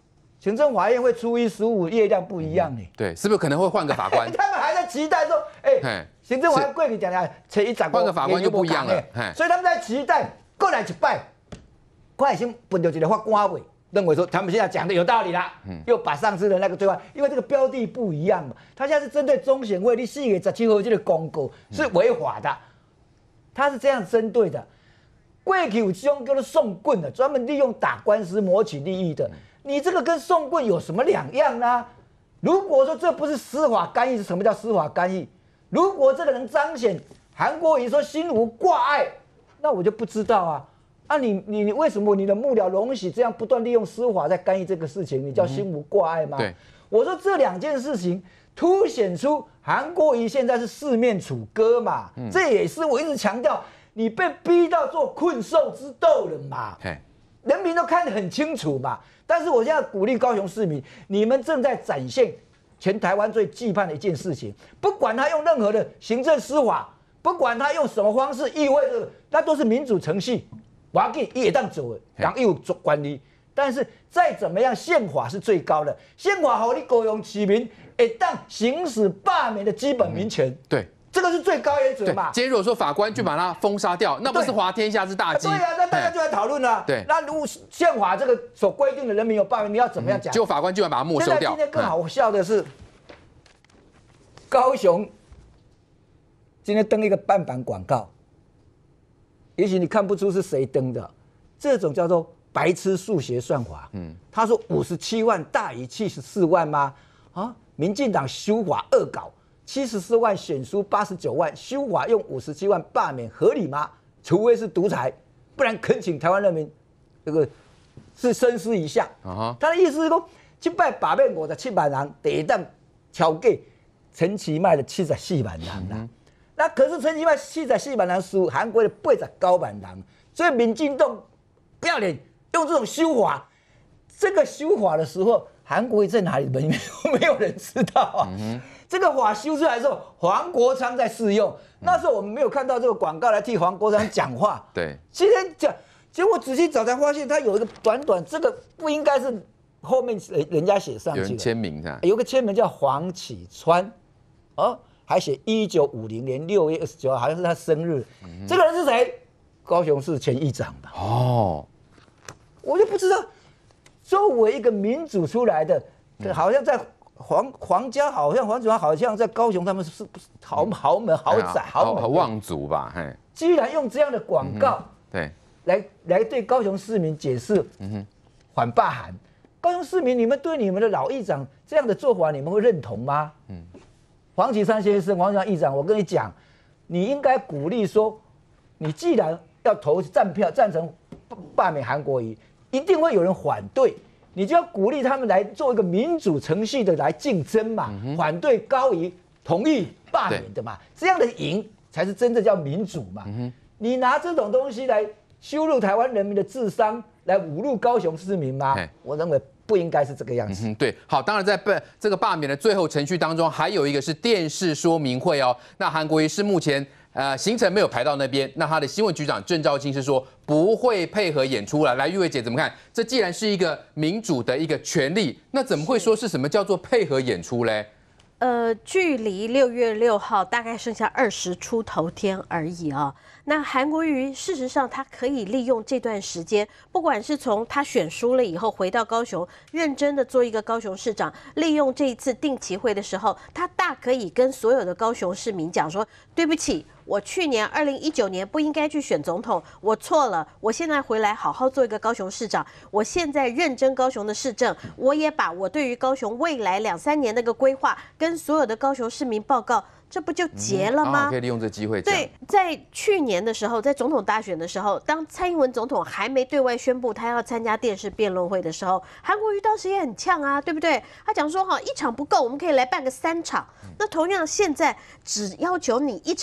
行政法院会初一、15业量不一样呢。 对，是不是可能会换个法官？ 他们还在期待说，行政法院过去讲找一长， 换个法官就不一样了。 所以他们在期待过来一摆，快先分到一个法官位，认为说他们现在讲的有道理啦，又把上次的那个对话，因为这个标的不一样嘛，他现在是针对中选会，你4月17号这个公告是违法的，他是这样针对的。过去有这种叫做送棍的，专门利用打官司谋取利益的，你这个跟送棍有什么两样呢？如果说这不是司法干预，是什么叫司法干预？如果这个能彰显韩国瑜说心无挂碍，那我就不知道啊。你为什么你的幕僚容许这样不断利用司法在干预这个事情？你叫心无挂碍吗？ 对， 我说这2件事情凸显出韩国瑜现在是四面楚歌嘛。这也是我一直强调，你被逼到做困兽之斗了嘛。人民都看得很清楚嘛。但是我现在鼓励高雄市民，你们正在展现全台湾最忌惮的一件事情，不管他用任何的行政司法，不管他用什么方式议会的，那都是民主程序。我要给你也当走，党有做管理，但是再怎么样，宪法是最高的，宪法好你高雄市民也当行使罢免的基本民权。 对， 这个是最高原则嘛。 今天如果说法官就把他封杀掉，那不是滑天下之大稽？ 对啊，那大家就来讨论了。 对， 那如果宪法这个所规定的人民有罢免，你要怎么样讲？ 结果法官居然把它没收掉。 今天更好笑的是，高雄今天登一个半版广告。也许你看不出是谁登的，这种叫做白痴数学算法。他说57万大于74万吗？民进党修法恶搞，74万选输89万，修法用57万罢免合理吗？除非是独裁，不然恳请台湾人民这个是深思一下。他的意思是说，这摆罢免57万人，第一档超过陈其迈的74万人啦。那可是陈其迈74万人输韩国的89万人，所以民进党不要脸用这种修法。这个修法的时候，韩国瑜在哪里？没有人知道啊。这个法修出来的时候，黄国昌在试用，那时候我们没有看到这个广告来替黄国昌讲话。 对， 今天讲，结果仔细找才发现，他有一个短，这个不应该是后面人家写上去的， 有人签名的， 有个签名叫黄启川，还写1950年6月29号，好像是他生日。这个人是谁？高雄市前议长吧。我就不知道，作为一个民主出来的，好像在皇家，好像黄子华好像在高雄，他们是豪门豪宅豪门望族吧？ 居然用这样的广告， 对， 来对高雄市民解释反罢韩。高雄市民，你们对你们的老议长这样的做法，你们会认同吗？黄岐山先生，黄岐山议长，我跟你讲，你应该鼓励说，你既然要投赞票赞成罢免韩国瑜，一定会有人反对，你就要鼓励他们来做一个民主程序的来竞争嘛，反对高于同意罢免的嘛，这样的赢才是真正叫民主嘛。你拿这种东西来羞辱台湾人民的智商，来侮辱高雄市民吗？我认为不应该是这个样子。 对，好，当然在这个罢免的最后程序当中，还有一个是电视说明会哦。那韩国瑜是目前行程没有排到那边，那他的新闻局长郑肇清是说不会配合演出了。来，玉慧姐怎么看？这既然是一个民主的一个权利，那怎么会说是什么叫做配合演出嘞？ 距离6月6号大概剩下20出头天而已啊。那韩国瑜事实上他可以利用这段时间，不管是从他选输了以后回到高雄，认真的做一个高雄市长，利用这一次定期会的时候，他大可以跟所有的高雄市民讲说，对不起，我去年2019年不应该去选总统，我错了，我现在回来好好做一个高雄市长，我现在认真高雄的市政，我也把我对于高雄未来2-3年那个规划跟所有的高雄市民报告。这不就结了吗？ 可以利用这机会。 对，在去年的时候，在总统大选的时候，当蔡英文总统还没对外宣布他要参加电视辩论会的时候，韩国瑜当时也很呛啊，对不对？他讲说一场不够，我们可以来办个3场。那同样，现在只要求你1场，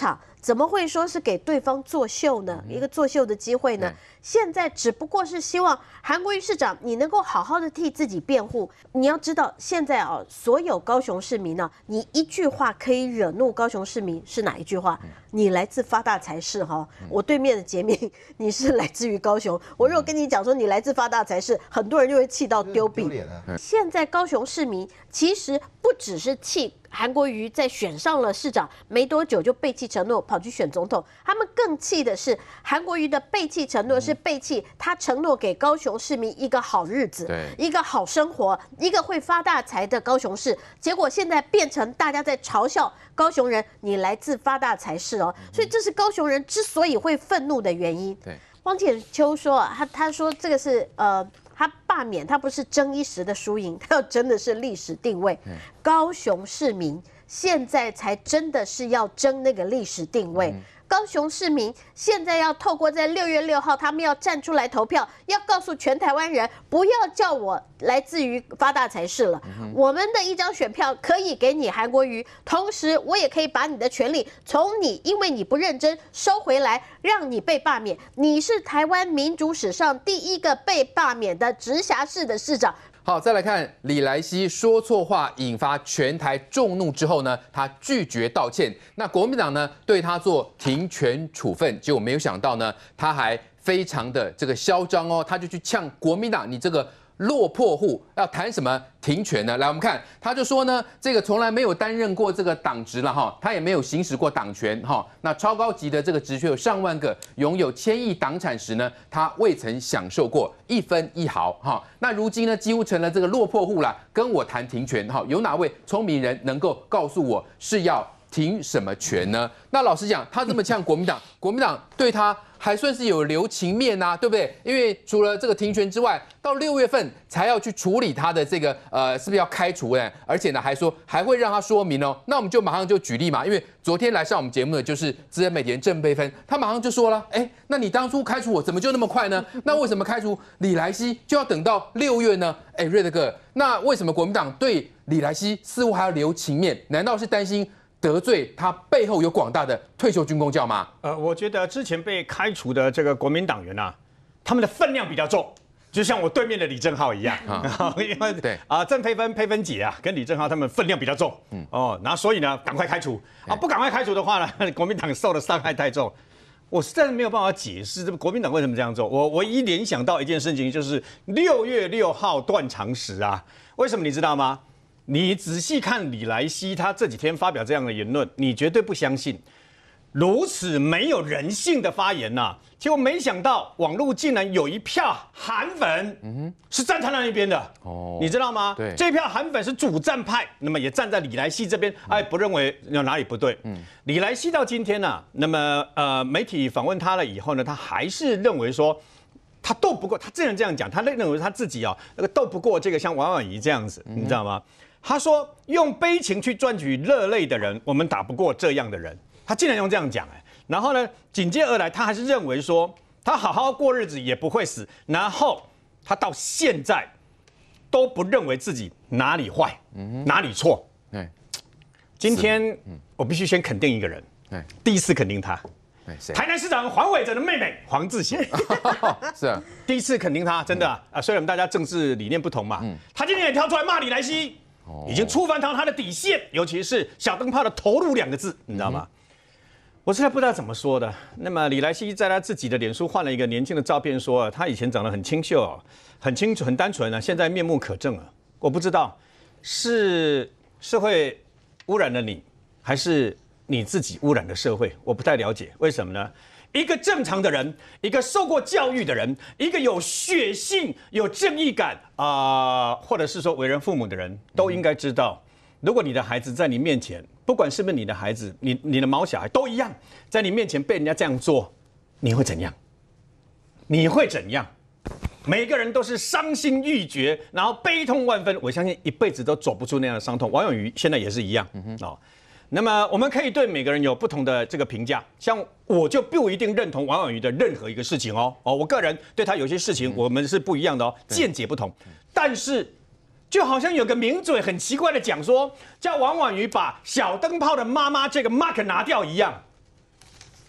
怎么会说是给对方作秀呢？一个作秀的机会呢？现在只不过是希望韩国瑜市长你能够好好的替自己辩护。你要知道，现在啊，所有高雄市民呢，你一句话可以惹怒高雄市民是哪一句话？你来自发大财市哈，我对面的杰明你是来自于高雄，我如果跟你讲说你来自发大财市，很多人就会气到丢币。现在高雄市民其实不只是气韩国瑜在选上了市长没多久就背弃承诺跑去选总统，他们更气的是韩国瑜的背弃承诺是背弃他承诺给高雄市民一个好日子，一个好生活，一个会发大财的高雄市，结果现在变成大家在嘲笑高雄人你来自发大财市哦，所以这是高雄人之所以会愤怒的原因。汪浅秋说啊，他说这个是他罢免，他不是争一时的输赢，他要争的是历史定位。高雄市民现在才真的是要争那个历史定位。高雄市民现在要透过在6月6号，他们要站出来投票，要告诉全台湾人，不要叫我来自于发大财市了。我们的一张选票可以给你韩国瑜，同时我也可以把你的权利从你因为你不认真收回来，让你被罢免。你是台湾民主史上第一个被罢免的直辖市的市长。 好，再来看李来希说错话，引发全台众怒之后呢，他拒绝道歉。那国民党呢对他做停权处分，结果没有想到呢，他还非常的这个嚣张哦，他就去呛国民党，你这个落魄户要谈什么停权呢？来，我们看，他就说呢，这个从来没有担任过这个党职了哈，他也没有行使过党权哈。那超高级的这个职缺有上万个，拥有1000亿党产时呢，他未曾享受过1分1毫哈。那如今呢，几乎成了这个落魄户啦，跟我谈停权哈，有哪位聪明人能够告诉我是要停什么权呢？那老实讲，他这么呛国民党，国民党对他还算是有留情面啊，对不对？因为除了这个停权之外，到6月份才要去处理他的这个是不是要开除呢？而且呢，还说还会让他说明哦。那我们就马上就举例嘛，因为昨天来上我们节目的就是资深媒体人郑佩芬，他马上就说了，哎，那你当初开除我怎么就那么快呢？那为什么开除李来希就要等到6月呢？哎，瑞德哥，那为什么国民党对李来希似乎还要留情面？难道是担心得罪他背后有广大的退休军公教吗？ 我觉得之前被开除的这个国民党员啊，他们的分量比较重，就像我对面的李正浩一样，因为对郑佩芬姐啊，跟李正浩他们分量比较重，然后所以呢，赶快开除啊，不赶快开除的话呢，国民党受的伤害太重。我实在是没有办法解释这个国民党为什么这样做。我一联想到一件事情，就是6月6号断肠时啊，为什么你知道吗？你仔细看李来希他这几天发表这样的言论，你绝对不相信，如此没有人性的发言呐！结果没想到网络竟然有一票韩粉，是站他那一边的哦，你知道吗？对，这票韩粉是主战派，那么也站在李来希这边，哎，不认为有哪里不对。李来希到今天呢，那么媒体访问他了以后呢，他还是认为说，他斗不过，他既然这样讲，他认为他自己啊，那个斗不过这个像王婉仪这样子，你知道吗？他说用悲情去赚取热泪的人，我们打不过这样的人。他竟然用这样讲，然后呢，紧接而来，他还是认为说，他好好过日子也不会死，然后他到现在都不认为自己哪里坏，哪里错。今天我必须先肯定一个人，第一次肯定他。台南市长黄伟哲的妹妹黄志贤， 是啊， 第一次肯定他，真的啊，虽然我们大家政治理念不同嘛，他今天也跳出来骂李来希，已经触犯到他的底线，尤其是小灯泡的投入2个字，你知道吗？我实在不知道怎么说的。那么李来希在他自己的脸书换了一个年轻的照片，说他以前长得很清秀，很清楚、很单纯啊，现在面目可憎了。我不知道是社会污染了你，还是你自己污染的社会，我不太了解。为什么呢？一个正常的人，一个受过教育的人，一个有血性、有正义感或者是说为人父母的人，都应该知道，如果你的孩子在你面前，不管是不是你的孩子，你的毛小孩都一样，在你面前被人家这样做，你会怎样？你会怎样？每个人都是伤心欲绝，然后悲痛万分。我相信一辈子都走不出那样的伤痛。王永瑜现在也是一样那么我们可以对每个人有不同的这个评价，像我就不一定认同王婉瑜的任何一个事情我个人对他有些事情我们是不一样的见解不同。但是就好像有个名嘴很奇怪的讲说，叫王婉瑜把小灯泡的妈妈这个 mark 拿掉一样，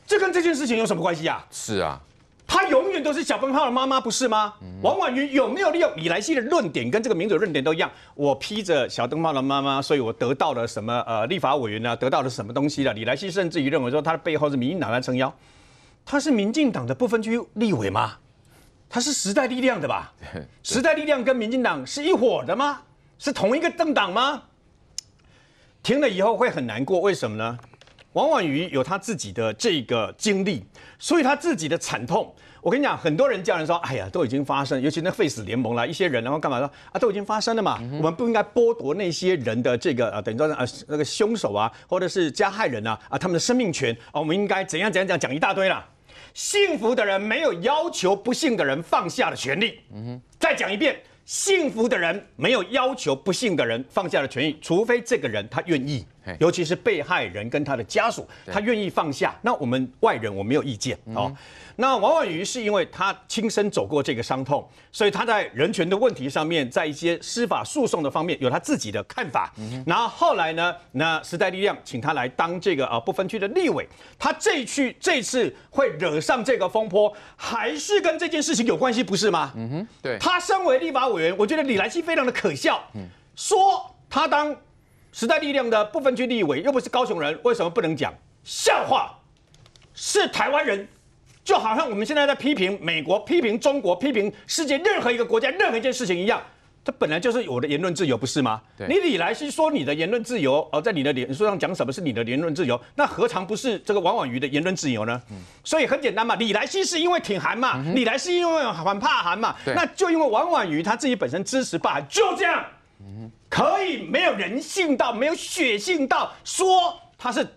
这跟这件事情有什么关系啊？ 是啊。 他永远都是小灯泡的妈妈，不是吗？王婉瑜有没有利用李来希的论点，跟这个民主论点都一样？我披着小灯泡的妈妈，所以我得到了什么立法委员呢？得到了什么东西了？李来希甚至于认为说，他的背后是民进党在撑腰，他是民进党的不分区立委吗？他是时代力量的吧？时代力量跟民进党是一伙的吗？是同一个政党吗？听了以后会很难过，为什么呢？王婉瑜有他自己的这个经历，所以他自己的惨痛。我跟你讲，很多人叫人说，哎呀，都已经发生，尤其那废死联盟啦，一些人然后干嘛说啊，都已经发生了嘛，我们不应该剥夺那些人的这个等于说那个凶手啊，或者是加害人啊他们的生命权我们应该怎样讲一大堆啦。幸福的人没有要求不幸的人放下的权利。再讲一遍。幸福的人没有要求不幸的人放下的权益，除非这个人他愿意，尤其是被害人跟他的家属，他愿意放下。那我们外人我没有意见哦。那王婉瑜是因为他亲身走过这个伤痛，所以他在人权的问题上面，在一些司法诉讼的方面有他自己的看法。然后后来呢，那时代力量请他来当这个不分区的立委，他这次会惹上这个风波，还是跟这件事情有关系，不是吗？对。他身为立法委员，我觉得李来希非常的可笑，说他当时代力量的不分区立委，又不是高雄人，为什么不能讲？笑话，是台湾人。就好像我们现在在批评美国、批评中国、批评世界任何一个国家、任何一件事情一样，这本来就是我的言论自由，不是吗？你李来希说你的言论自由，在你的脸书上讲什么是你的言论自由，那何尝不是这个王婉瑜的言论自由呢？所以很简单嘛，李来希是因为挺韩嘛，李来希因为很怕韩嘛，那就因为王婉瑜他自己本身支持罢韩，就这样，可以没有人性到、没有血性到说他是。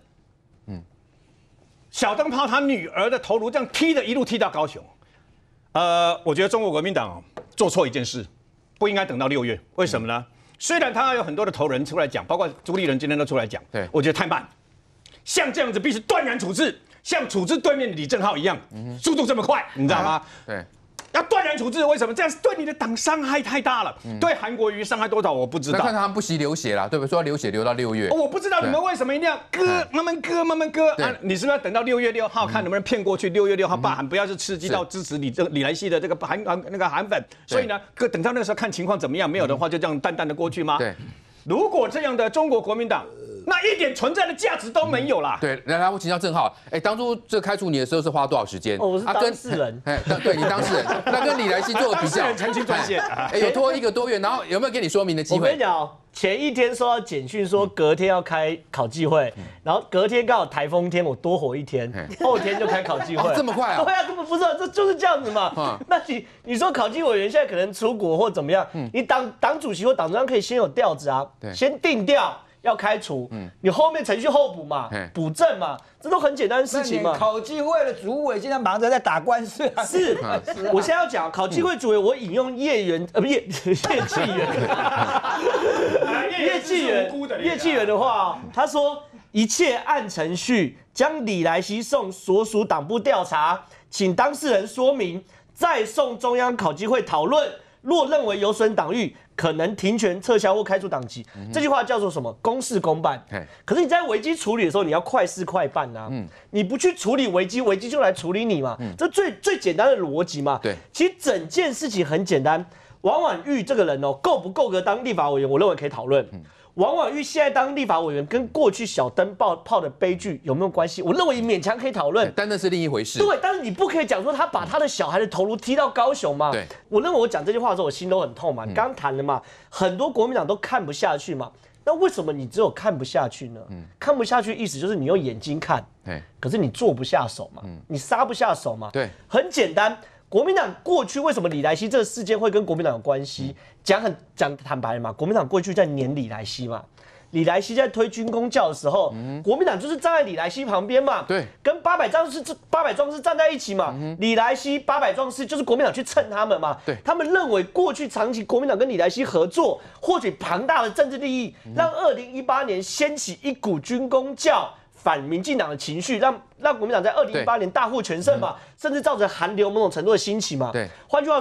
小灯泡他女儿的头颅这样一路踢到高雄，我觉得中国国民党做错一件事，不应该等到6月。为什么呢？虽然他有很多的头人出来讲，包括朱立伦今天都出来讲，我觉得太慢。像这样子必须断然处置，像处置对面的李正皓一样，速度这么快，你知道吗？对。要断然处置，为什么？这样对你的党伤害太大了。对韩国瑜伤害多少我不知道。 那看他们不惜流血啦，对不对？说要流血留到6月。 我不知道你们为什么一定要慢慢割啊？你是不是要等到6月6号看能不能骗过去？6月6号罢韩，不要是刺激到支持李来希的这个韩粉。所以呢，等到那个时候看情况怎么样，没有的话就这样淡淡的过去吗？对。如果这样的中国国民党。那一点存在的价值都没有啦。 对，来，我请教正皓，当初这开除你的时候是花多少时间？ 我是当事人。 对你当事人，那跟李来希做的比较， 澄清专线， 有拖1个多月，然后有没有给你说明的机会？ 我跟你讲，前一天收到简讯说隔天要开考纪会，然后隔天刚好台风天，我多活1天，后天就开考纪会。 这么快啊？ 对啊，根本不是，这就是这样子嘛。那你说考纪委员现在可能出国或怎么样？你党主席或党中央可以先有调子啊，先定调。要开除，你后面程序后补嘛，补正嘛，这都很简单的事情嘛。 考纪会的主委现在忙着在打官司啊。 是，我现在要讲考纪会主委，我引用叶纪元的话，他说一切按程序，将李来希送所属党部调查，请当事人说明，再送中央考纪会讨论。若认为有损党誉，可能停权、撤销或开除党籍。这句话叫做什么？公事公办。可是你在危机处理的时候，你要快事快办啊。你不去处理危机，危机就来处理你嘛。这最简单的逻辑嘛。对，其实整件事情很简单。王婉玉这个人够不够格当立法委员？我认为可以讨论。王婉玉现在当立法委员，跟过去小灯泡的悲剧有没有关系？我认为勉强可以讨论， 但那是另一回事。 对，但是你不可以讲说他把他的小孩的头颅踢到高雄嘛。对，我认为我讲这句话的时候，我心都很痛嘛。你刚刚谈了嘛，很多国民党都看不下去嘛。那为什么你只有看不下去呢？看不下去意思就是你用眼睛看，可是你做不下手嘛，你撒不下手嘛。对，很简单。国民党过去为什么李来希这个事件会跟国民党有关系？讲坦白嘛，国民党过去在黏李来希嘛。李来希在推军公教的时候，国民党就是站在李来希旁边嘛，对，跟800壮士站在一起嘛。李来希800壮士就是国民党去蹭他们嘛，对，他们认为过去长期国民党跟李来希合作，获取庞大的政治利益，让2018年掀起一股军公教反民进党的情绪，让国民党在2018年大获全胜嘛，甚至造成韩流某种程度的兴起嘛。对，换句话说，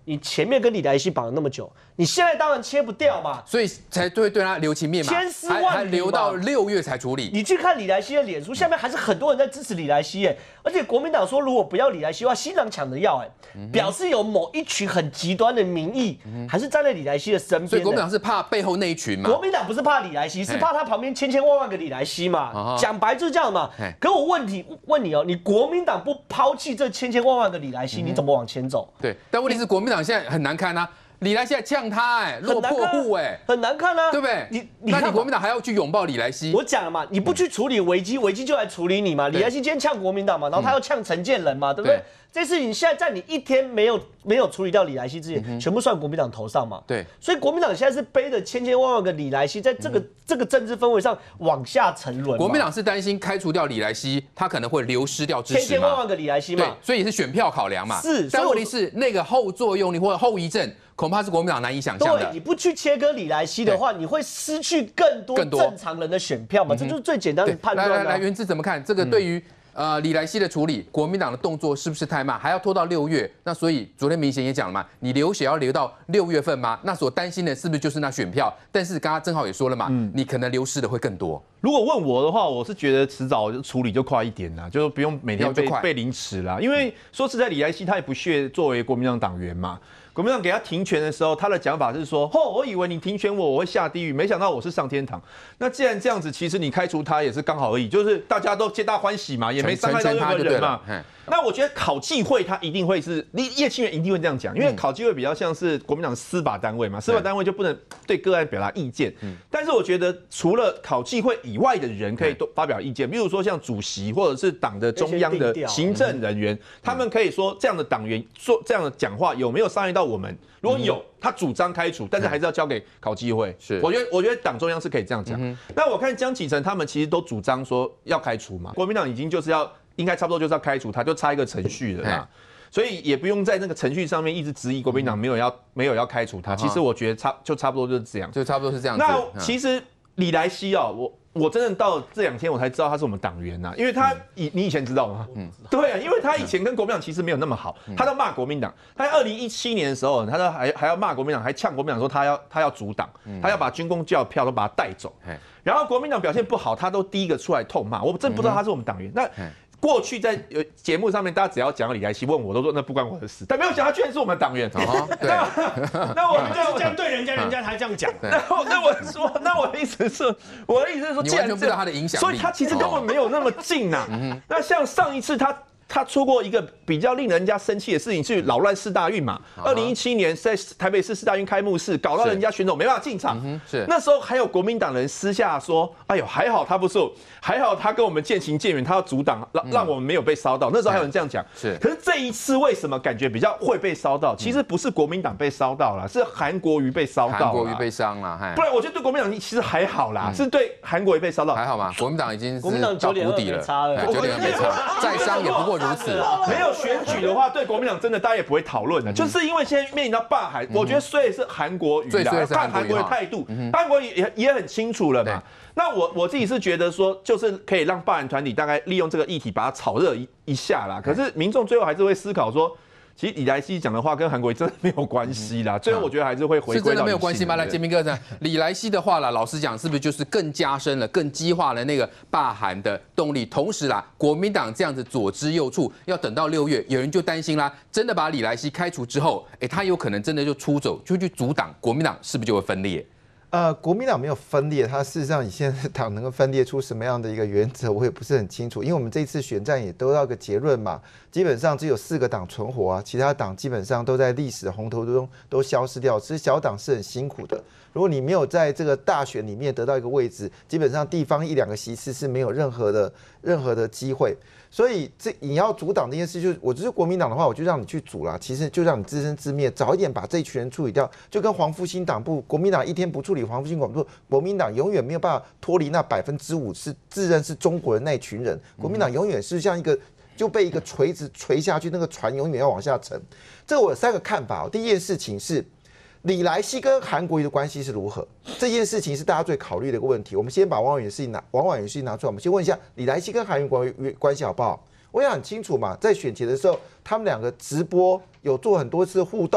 你前面跟李来希绑了那么久，你现在当然切不掉嘛， 所以才对他留情面嘛， 千丝万缕还留到6月才处理。 你去看李来希的脸书，下面还是很多人在支持李来希耶，而且国民党说如果不要李来希的话，新党抢着要表示有某一群很极端的民意，还是站在李来希的身边。 所以国民党是怕背后那一群嘛？ 国民党不是怕李来希，是怕他旁边千千万万个李来希嘛。讲白就是这样嘛。可我问你哦，你国民党不抛弃这千千万万个李来希，你怎么往前走？ 对，但问题是国民党现在很难看啊。李来希还呛他落魄户很难看啊， 对不对？那你国民党还要去拥抱李来希？ 我讲了嘛，你不去处理危机，危机就来处理你嘛。李来希今天呛国民党嘛，然后他又呛陈建仁嘛，对不对？这事情现在在你一天没有处理掉李来希之前，全部算国民党头上嘛。 对， 所以国民党现在是背着千千万万个李来希，在这个政治氛围上往下沉沦。 国民党是担心开除掉李来希，他可能会流失掉支持嘛， 千千万万个李来希嘛， 对，所以也是选票考量嘛。 是， 但问题是那个后作用力或者后遗症，恐怕是国民党难以想象的。 对，你不去切割李来希的话，你会失去更多正常人的选票嘛，这就是最简单的判断。 来，元之怎么看这个对于？李来希的处理，国民党的动作是不是太慢？还要拖到6月？那所以昨天明显也讲了嘛，你流血要留到6月份吗？那所担心的是不是就是那选票？但是刚刚正好也说了嘛，你可能流失的会更多。 如果问我的话，我是觉得迟早处理就快一点啦，就不用每天被凌迟啦。因为说实在，李来希他也不屑作为国民党党员嘛。国民党给他停权的时候，他的讲法是说：“我以为你停权我会下地狱，没想到我是上天堂。”那既然这样子，其实你开除他也是刚好而已，就是大家都皆大欢喜嘛，也没伤害到任何人嘛。那我觉得考纪会他一定会是叶清源一定会这样讲，因为考纪会比较像是国民党司法单位嘛，司法单位就不能对个案表达意见。但是我觉得除了考纪会以外的人可以都发表意见，比如说像主席或者是党的中央的行政人员，他们可以说这样的党员说这样的讲话有没有伤害到我们？如果有，他主张开除，但是还是要交给考纪会。是，我觉得党中央是可以这样讲。那我看江启臣他们其实都主张说要开除嘛，国民党已经就是应该差不多就是要开除他，就差一个程序了嘛，所以也不用在那个程序上面一直质疑国民党没有要开除他。其实我觉得差不多就是这样， 就差不多是这样子。 那其实李来希我真的到这2天我才知道他是我们党员呐，因为他你以前知道吗？对啊，因为他以前跟国民党其实没有那么好，他都骂国民党。他在2017年的时候，他都还要骂国民党，还呛国民党说他要阻党，他要把军公教票都把他带走。然后国民党表现不好，他都第一个出来痛骂。我真不知道他是我们党员。那过去在节目上面，大家只要讲到李来希，问我都说那不关我的事，但没有想他居然是我们党员。 那我们就是这样对人家才这样讲。 那我的意思是说， 你完全不知道他的影响力， 所以他其实根本没有那么近呐。那像上一次他出过一个比较令人家生气的事情，是扰乱世大运嘛。2017年在台北市世大运开幕式，搞到人家选手没办法进场。是那时候还有国民党人私下说：“哎呦，还好他不是，还好他跟我们渐行渐远，他要阻挡，让我们没有被烧到。”那时候还有人这样讲。是，可是这一次为什么感觉比较会被烧到？其实不是国民党被烧到了，是韩国瑜被烧到。 韩国瑜被伤了， 不然我觉得对国民党其实还好啦，是对韩国瑜被烧到还好嘛。国民党已经是到谷底了，9.2没差，再伤也不过如此。 没有选举的话，对国民党真的大家也不会讨论的，就是因为现在面临到罢韩，我觉得所以是韩国瑜啦，看韩国的态度，韩国也很清楚了嘛。那我自己是觉得说，就是可以让罢韩团体大概利用这个议题把它炒热一下啦。可是民众最后还是会思考说，其实李来希讲的话跟韩国瑜真的没有关系啦。最后我觉得还是会回归到是真的没有关系吗？来，杰明哥讲李来希的话啦，老实讲，是不是就是更加深了、更激化了那个罢韩的动力？同时啦，国民党这样子左支右绌，要等到6月，有人就担心啦，真的把李来希开除之后，他有可能真的就出走，就去阻挡国民党，是不是就会分裂？ 国民党没有分裂，它事实上以现在党能够分裂出什么样的一个原则，我也不是很清楚。因为我们这一次选战也得到一个结论嘛，基本上只有4个党存活啊，其他党基本上都在历史的洪头中都消失掉。其实小党是很辛苦的，如果你没有在这个大选里面得到一个位置，基本上地方1、2个席次是没有任何的机会。所以你要阻挡这件事，就是我就是国民党的话，我就让你去阻啦。其实就让你自生自灭，早一点把这一群人处理掉，就跟黄复兴党部国民党一天不处理黄复兴党部，国民党永远没有办法脱离那5%是自认是中国人那一群人。国民党永远是像一个就被一个锤子锤下去，那个船永远要往下沉。这个我有3个看法。第一件事情是李来希跟韩国瑜的关系是如何？这件事情是大家最考虑的一个问题。我们先把王婉諭事情拿出来，我们先问一下李来希跟韩国瑜关系好不好？我也很清楚嘛，在选前的时候，他们2个直播有做很多次互动，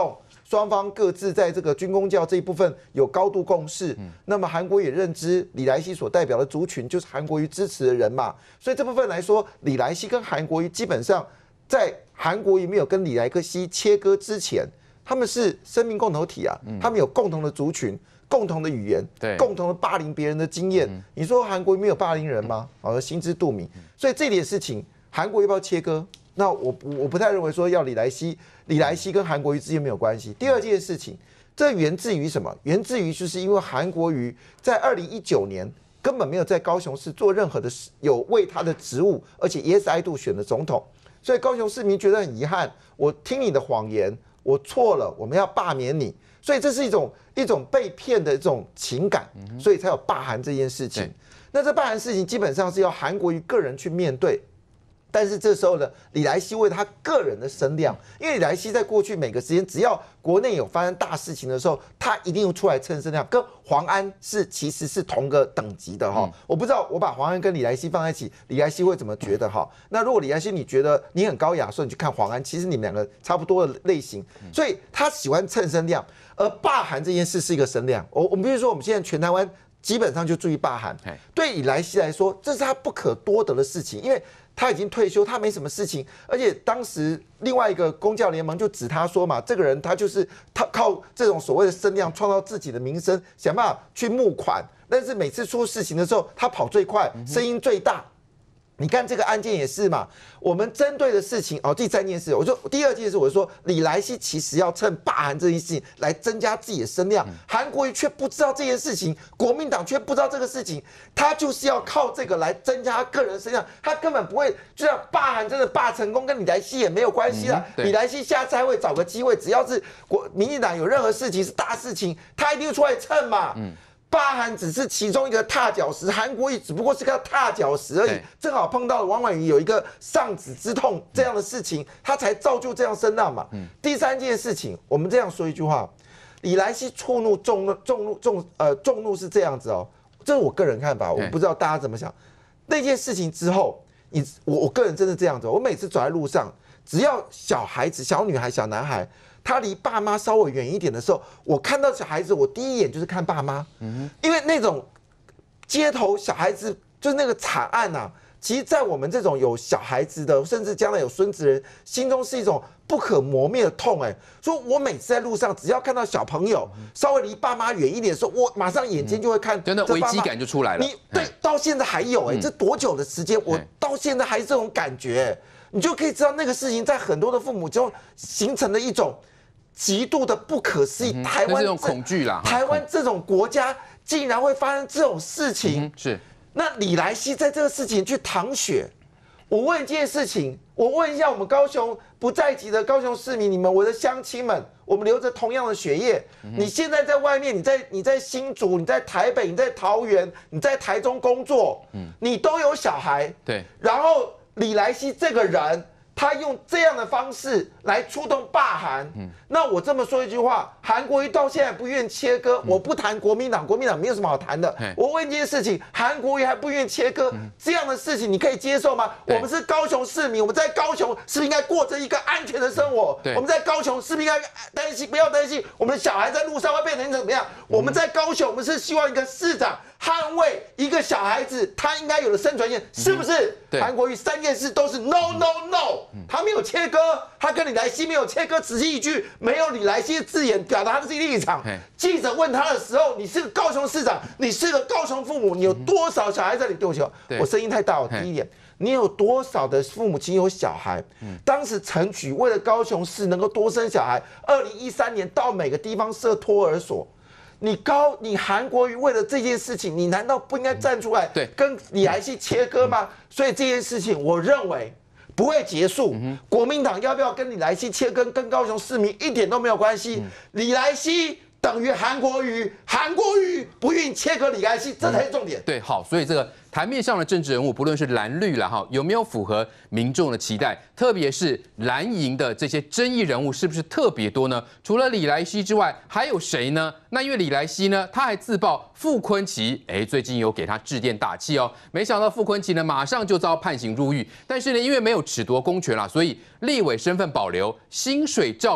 双方各自在这个军公教这一部分有高度共识。那么韩国也认知李来熙所代表的族群就是韩国瑜支持的人嘛，所以这部分来说，李来熙跟韩国瑜基本上在韩国瑜没有跟李来熙切割之前，他们是生命共同体啊，他们有共同的族群。共同的语言，共同的霸凌别人的经验，你说韩国瑜没有霸凌人吗？心知肚明。所以这点事情，韩国瑜要不要切割？那我不太认为说要李来熙跟韩国瑜之间没有关系。第二件事情，这源自于什么？源自于就是因为韩国瑜在2019年根本没有在高雄市做任何的有为他的职务，而且 yes I do 选的总统，所以高雄市民觉得很遗憾，我听你的谎言，我错了，我们要罢免你。所以这是一种被骗的这种情感，所以才有罢韩这件事情。那这罢韩事情基本上是要韩国瑜个人去面对，但是这时候呢，李来熙为他个人的声量，因为李来熙在过去每个时间，只要国内有发生大事情的时候，他一定会出来蹭声量，跟黄安其实是同个等级的哈。我不知道我把黄安跟李来熙放在一起，李来熙会怎么觉得哈？那如果李来熙你觉得你很高雅，所以你去看黄安，其实你们两个差不多的类型，所以他喜欢蹭声量。而罢韩这件事是一个声量，我们比如说我们现在全台湾基本上就注意罢韩，对李来熙来说，这是他不可多得的事情，因为他已经退休，他没什么事情，而且当时另外一个公教联盟就指他说嘛，这个人他就是他靠这种所谓的声量创造自己的名声，想办法去募款，但是每次出事情的时候，他跑最快，声音最大。你看这个案件也是嘛，我们针对的事情第三件事，我说第二件事，我说李来熙其实要趁罢韩这件事情来增加自己的声量，韩国瑜却不知道这件事情，国民党却不知道这个事情，他就是要靠这个来增加他个人声量，他根本不会，就像罢韩真的罢成功，跟李来熙也没有关系啦。李来熙下次还会找个机会，只要是民进党有任何事情是大事情，他一定会出来蹭嘛。罢韩只是其中一个踏脚石，韩国瑜只不过是个踏脚石而已，正好碰到了王婉瑜有一个丧子之痛这样的事情，他才造就这样声浪嘛。第三件事情，我们这样说一句话，李来熙触怒众怒是这样子这是我个人看法，我不知道大家怎么想。那件事情之后，我个人真的这样子，我每次走在路上，只要小孩子、小女孩、小男孩。他离爸妈稍微远一点的时候，我看到小孩子，我第一眼就是看爸妈，因为那种街头小孩子就是那个惨案啊，其实，在我们这种有小孩子的，甚至将来有孙子的人心中是一种不可磨灭的痛。所以我每次在路上，只要看到小朋友稍微离爸妈远一点的时候，我马上眼睛就会看， 真的危机感就出来了。 对，到现在还有这多久的时间，我到现在还是这种感觉，你就可以知道那个事情在很多的父母中形成了一种。极度的不可思议，台湾这种恐惧啦， 台湾这种国家竟然会发生这种事情， 是。 那李来熙在这个事情去淌血，我问一件事情，我问一下我们高雄不在籍的高雄市民，你们我的乡亲们，我们流着同样的血液，你现在在外面，你在新竹，你在台北，你在桃园，你在台中工作，你都有小孩， 对， 然后李来熙这个人。他用这样的方式来触动罢韩，那我这么说一句话，韩国瑜到现在不愿切割，我不谈国民党，国民党没有什么好谈的。我问一件事情，韩国瑜还不愿切割，这样的事情你可以接受吗？我们是高雄市民，我们在高雄是不是应该过着一个安全的生活？我们在高雄是不是应该担心？不要担心我们的小孩在路上会变成怎么样？我们在高雄，我们是希望一个市长捍卫一个小孩子他应该有的生存权，是不是？韩国瑜三件事都是 no no no。他没有切割，他跟李来熙没有切割，只是一句没有李来熙的字眼表达他的自己立场。记者问他的时候，你是个高雄市长，你是个高雄父母，你有多少小孩在你对不起，我声音太大。第一点，你有多少的父母亲有小孩？当时陈菊为了高雄市能够多生小孩，2013年到每个地方设托儿所。你韩国瑜为了这件事情，你难道不应该站出来跟李来熙切割吗？所以这件事情，我认为。不会结束，国民党要不要跟李来熙切割，跟高雄市民一点都没有关系。李来熙等于韩国瑜，韩国瑜不愿意切割李来熙，这才是重点。 对，好，所以这个台面上的政治人物，不论是蓝绿啦哈，有没有符合民众的期待？特别是蓝营的这些争议人物，是不是特别多呢？除了李来熙之外，还有谁呢？那因为李来熙呢，他还自曝傅崐萁，最近有给他致电打气哦。没想到傅崐萁呢，马上就遭判刑入狱。但是呢，因为没有褫夺公权啦，所以立委身份保留，薪水照领。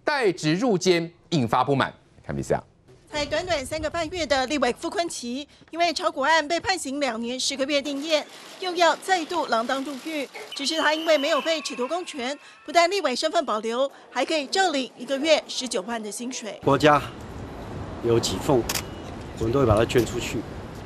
代职入监，引发不满。看 VCR。 才短短3个半月的立委傅昆萁，因为炒股案被判刑2年10个月定谳，又要再度锒铛入狱。只是他因为没有被褫夺公权，不但立委身份保留，还可以照领1个月19万的薪水。 国家有几缝，我们都会把它捐出去。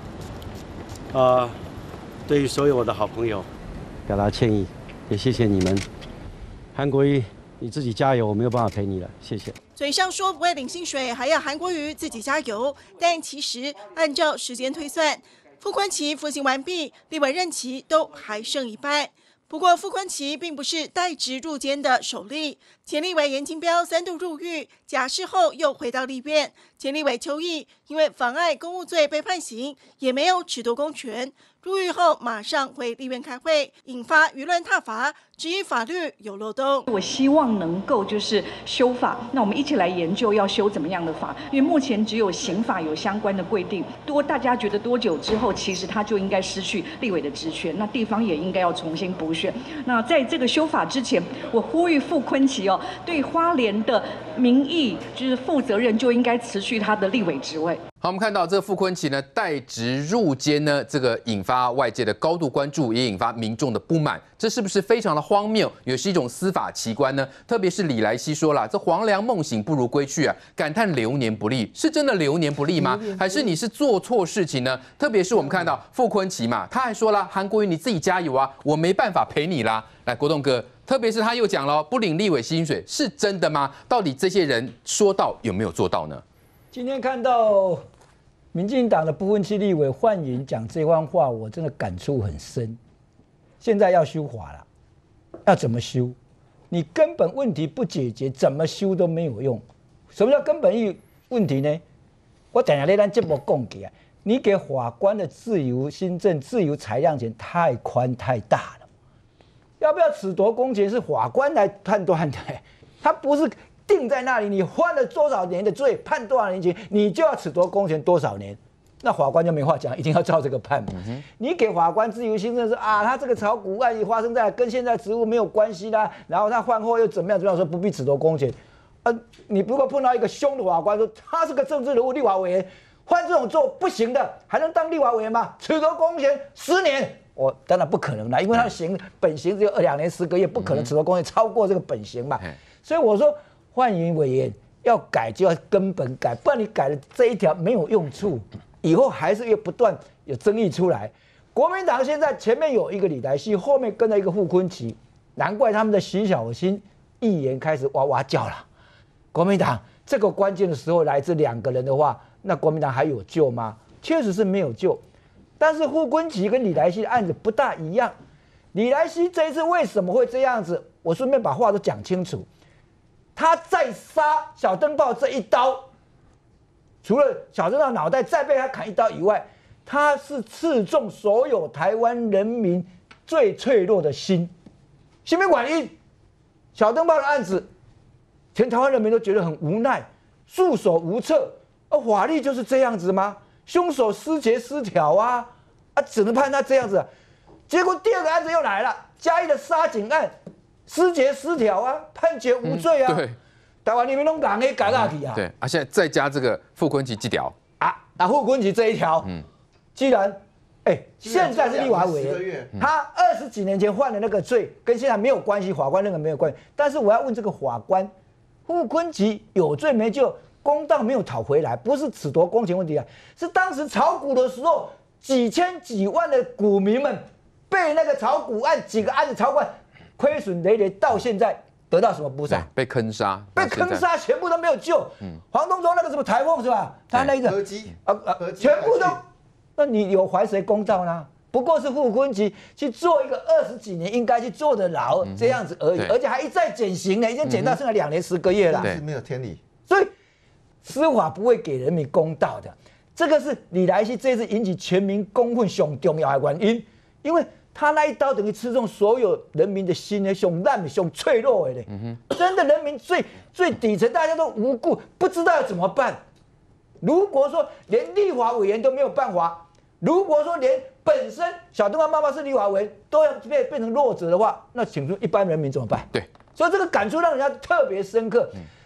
对于所有我的好朋友，表达歉意，也谢谢你们。韩国瑜，你自己加油，我没有办法陪你了，谢谢。 嘴上说不会领薪水，还要韩国瑜自己加油，但其实按照时间推算，傅昆萁服刑完毕，立委任期都还剩一半。不过傅昆萁并不是代职入监的首例，前立委严金彪3度入狱，假释后又回到立院。前立委邱毅因为妨碍公务罪被判刑，也没有褫夺公权。入狱后马上回立院开会，引发舆论挞伐，质疑法律有漏洞。 我希望能够就是修法，那我们一起来研究要修怎么样的法，因为目前只有刑法有相关的规定，大家觉得多久之后，其实他就应该失去立委的职权，那地方也应该要重新补选。那在这个修法之前，我呼吁傅昆萁对花莲的民意就是负责任，就应该辞去他的立委职位。 好，我们看到这个傅昆萁呢代职入监呢，这个引发外界的高度关注，也引发民众的不满。这是不是非常的荒谬，也是一种司法奇观呢？特别是李来希说了，这黄粱梦醒不如归去啊，感叹流年不利，是真的流年不利吗？还是你是做错事情呢？特别是我们看到傅昆萁嘛，他还说了，韩国瑜你自己加油啊，我没办法陪你啦。来，国栋哥，特别是他又讲了，不领立委薪水是真的吗？到底这些人说到有没有做到呢？ 今天看到民进党的不分区立委范云讲这番话，我真的感触很深。现在要修法了，要怎么修？你根本问题不解决，怎么修都没有用。什么叫根本问题呢？我等下在咱节目讲起来，你给法官的自由心证、自由裁量权太宽太大了。要不要褫夺公权是法官来判断的，他不是定在那里。你犯了多少年的罪，判多少年刑，你就要褫夺公权多少年。那法官就没话讲，一定要照这个判。你给法官自由心证说啊，他这个炒股案发生在跟现在职务没有关系啦，然后他犯后又怎么样，说不必褫夺公权。你如果碰到一个凶的法官说他是个政治人物、立法委员，犯这种罪不行的，还能当立法委员吗？褫夺公权10年。当然不可能啦，因为他的本刑只有2年10个月，不可能褫夺公权超过这个本刑嘛。所以我说，范云委员要改就要根本改，不然你改了这一条没有用处，以后还是越不断有争议出来。国民党现在前面有一个李来希，后面跟了一个傅昆萁，难怪他们的徐小新议员开始哇哇叫了。国民党这个关键的时候来这2个人的话，那国民党还有救吗？确实是没有救。但是傅昆萁跟李来希的案子不大一样，李来希这一次为什么会这样子？我顺便把话都讲清楚。他再杀小灯泡这一刀，除了小灯泡脑袋再被他砍1刀以外，他是刺中所有台湾人民最脆弱的心。心没管因，小灯泡的案子，全台湾人民都觉得很无奈，束手无策。而法律就是这样子吗？凶手失节失调啊，只能判他这样子。结果第2个案子又来了，嘉义的杀警案，失节失调啊，判决无罪啊。对，台湾人民都讲的改下去啊。 对啊，现在再加这个傅昆萁这条啊，那傅昆萁这一条，既然现在是立法委员，他20几年前犯的那个罪跟现在没有关系，法官认为没有关系。但是我要问这个法官，傅昆萁有罪没救？公道没有讨回来，不是褫夺公权问题啊，是当时炒股的时候，几千几万的股民们被那个炒股案几个案子炒股案亏损累累，到现在得到什么补偿？ 被坑杀， 全部都没有救。黄东州那个什么台风是吧？他那个全部都，那你有还谁公道呢？不过是傅昆萁去做一个20几年应该去坐的牢这样子而已，而且还一再减刑呢，已经减到剩下2年10个月了， 是没有天理。 所以司法不会给人民公道的，这个是李来希这次引起全民公愤最重要的原因，因为他那一刀等于刺中所有人民的心呢，最烂、最脆弱的真的人民最底层大家都无辜，不知道要怎么办。如果说连立法委员都没有办法，如果说连本身小灯泡妈妈是立法委员都要变成弱者的话，那请问一般人民怎么办？ 对， 所以这个感触让人家特别深刻。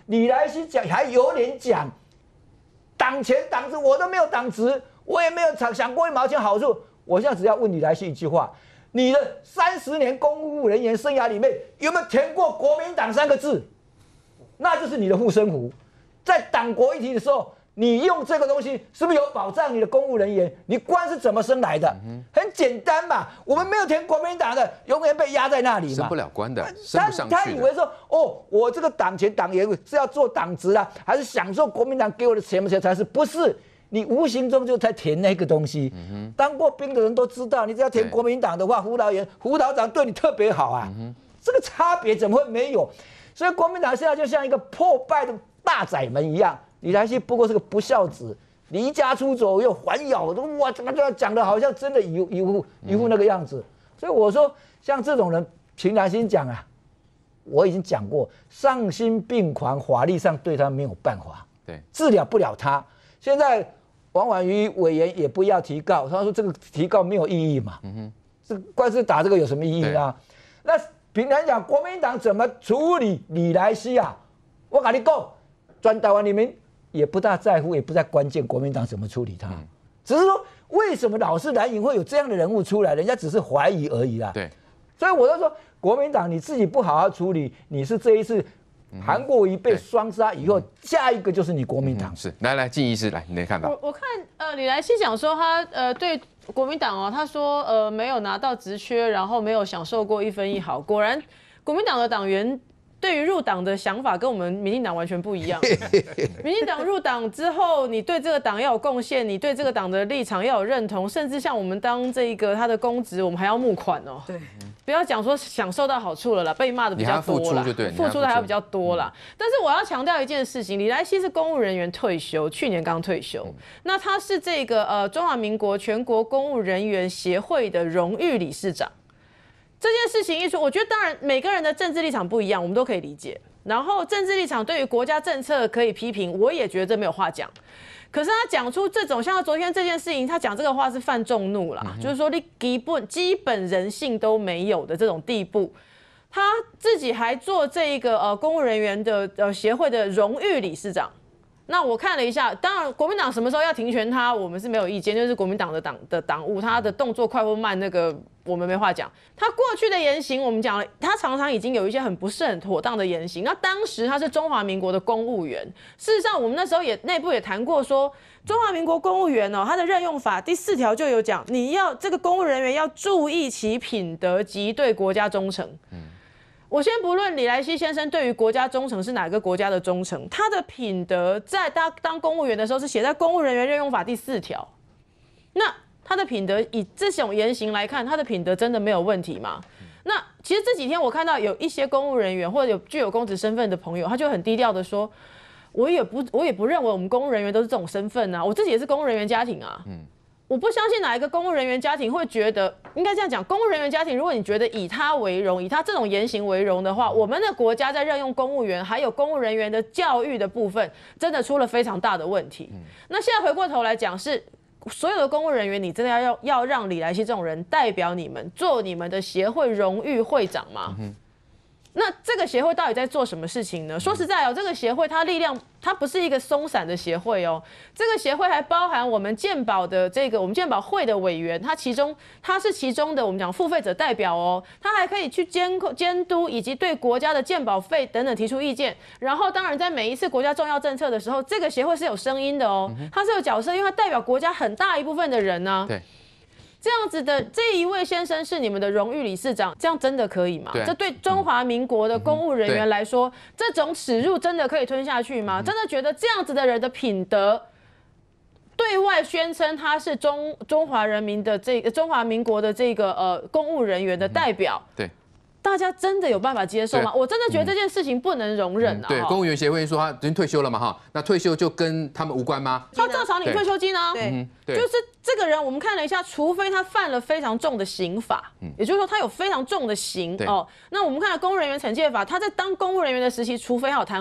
李来希讲还有脸讲，党前党职我都没有党职，我也没有想过1毛钱好处。我现在只要问李来希一句话：你的30年公务人员生涯里面有没有填过国民党3个字？那就是你的护身符。在党国议题的时候，你用这个东西是不是有保障你的公务人员？你官是怎么升来的？很简单嘛，我们没有填国民党的，永远被压在那里嘛， 升不了官的，升不上去的。 他以为说，哦，我这个党前党员是要做党职啦，还是享受国民党给我的钱才是？不是，你无形中就在填那个东西。当过兵的人都知道，你只要填国民党的话，辅导长对你特别好啊。这个差别怎么会没有？所以国民党现在就像一个破败的大宅门一样。李来希不过是个不孝子，离家出走又还咬，哇，怎么就讲的好像真的一副那个样子？所以我说，像这种人，凭良心讲啊，我已经讲过，丧心病狂，法律上对他没有办法， 对，治疗不了他。现在王婉瑜委员也不要提告，他说这个提告没有意义嘛，这官司打这个有什么意义啊？那凭良心讲，国民党怎么处理李来希啊？我跟你讲，全台湾人民也不大在乎，也不太关键国民党怎么处理他，只是说为什么老是蓝营会有这样的人物出来，人家只是怀疑而已啦。 对， 所以我就说，国民党你自己不好好处理，你是这一次韩国瑜被双杀以后，下一个就是你国民党。 是，来靳医师来，你的看法。 我看李来希讲说他对国民党哦，他说没有拿到职缺，然后没有享受过1分1毫。果然，国民党的党员对于入党的想法跟我们民进党完全不一样。民进党入党之后，你对这个党要有贡献，你对这个党的立场要有认同，甚至像我们当这个他的公职，我们还要募款哦。对，不要讲说享受到好处了啦，被骂的比较多啦，付出的还要比较多啦。但是我要强调一件事情，李来希是公务人员退休，去年刚退休。那他是这个中华民国全国公务人员协会的荣誉理事长。这件事情一说，我觉得当然每个人的政治立场不一样，我们都可以理解。然后政治立场对于国家政策可以批评，我也觉得这没有话讲。可是他讲出这种像他昨天这件事情，他讲这个话是犯众怒啦，就是说你基本人性都没有的这种地步。他自己还做这一个公务人员的协会的荣誉理事长。那我看了一下，当然国民党什么时候要停权他，我们是没有意见，就是国民党的党务，他的动作快或慢，那个我们没话讲。他过去的言行，我们讲了，他常常已经有一些不是很妥当的言行。那当时他是中华民国的公务员，事实上我们那时候内部也谈过说，中华民国公务员他的任用法第4条就有讲，你要这个公务人员要注意其品德及对国家忠诚。我先不论李来希先生对于国家忠诚是哪个国家的忠诚，他的品德在他当公务员的时候是写在公务人员任用法第4条。那他的品德以这种言行来看，他的品德真的没有问题吗？那其实这几天我看到有一些公务人员或者具有公职身份的朋友，他就很低调的说，我也不认为我们公务人员都是这种身份啊，我自己也是公务人员家庭啊。我不相信哪一个公务人员家庭会觉得，应该这样讲，公务人员家庭，如果你觉得以他为荣，以他这种言行为荣的话，我们的国家在任用公务员还有公务人员的教育的部分，真的出了非常大的问题。那现在回过头来讲，是所有的公务人员，你真的要让李来希这种人代表你们，做你们的协会荣誉会长吗？那这个协会到底在做什么事情呢？说实在这个协会它力量，它不是一个松散的协会哦。这个协会还包含我们健保的我们健保会的委员，他是其中的我们讲付费者代表哦。他还可以去监督以及对国家的健保费等等提出意见。然后当然在每一次国家重要政策的时候，这个协会是有声音的哦，它是有角色，因为它代表国家很大一部分的人呢。对。这样子的这一位先生是你们的荣誉理事长，这样真的可以吗？这对中华民国的公务人员来说，这种耻辱真的可以吞下去吗？真的觉得这样子的人的品德，对外宣称他是中华人民的中华民国的这个公务人员的代表，对。大家真的有办法接受吗？我真的觉得这件事情不能容忍啊！ 对，公务员协会说他已经退休了嘛，哈，那退休就跟他们无关吗？ 他照常领退休金啊。对，就是这个人，我们看了一下，除非他犯了非常重的刑法，也就是说他有非常重的刑哦。那我们看了公务人员惩戒法，他在当公务人员的时期，除非他有贪污，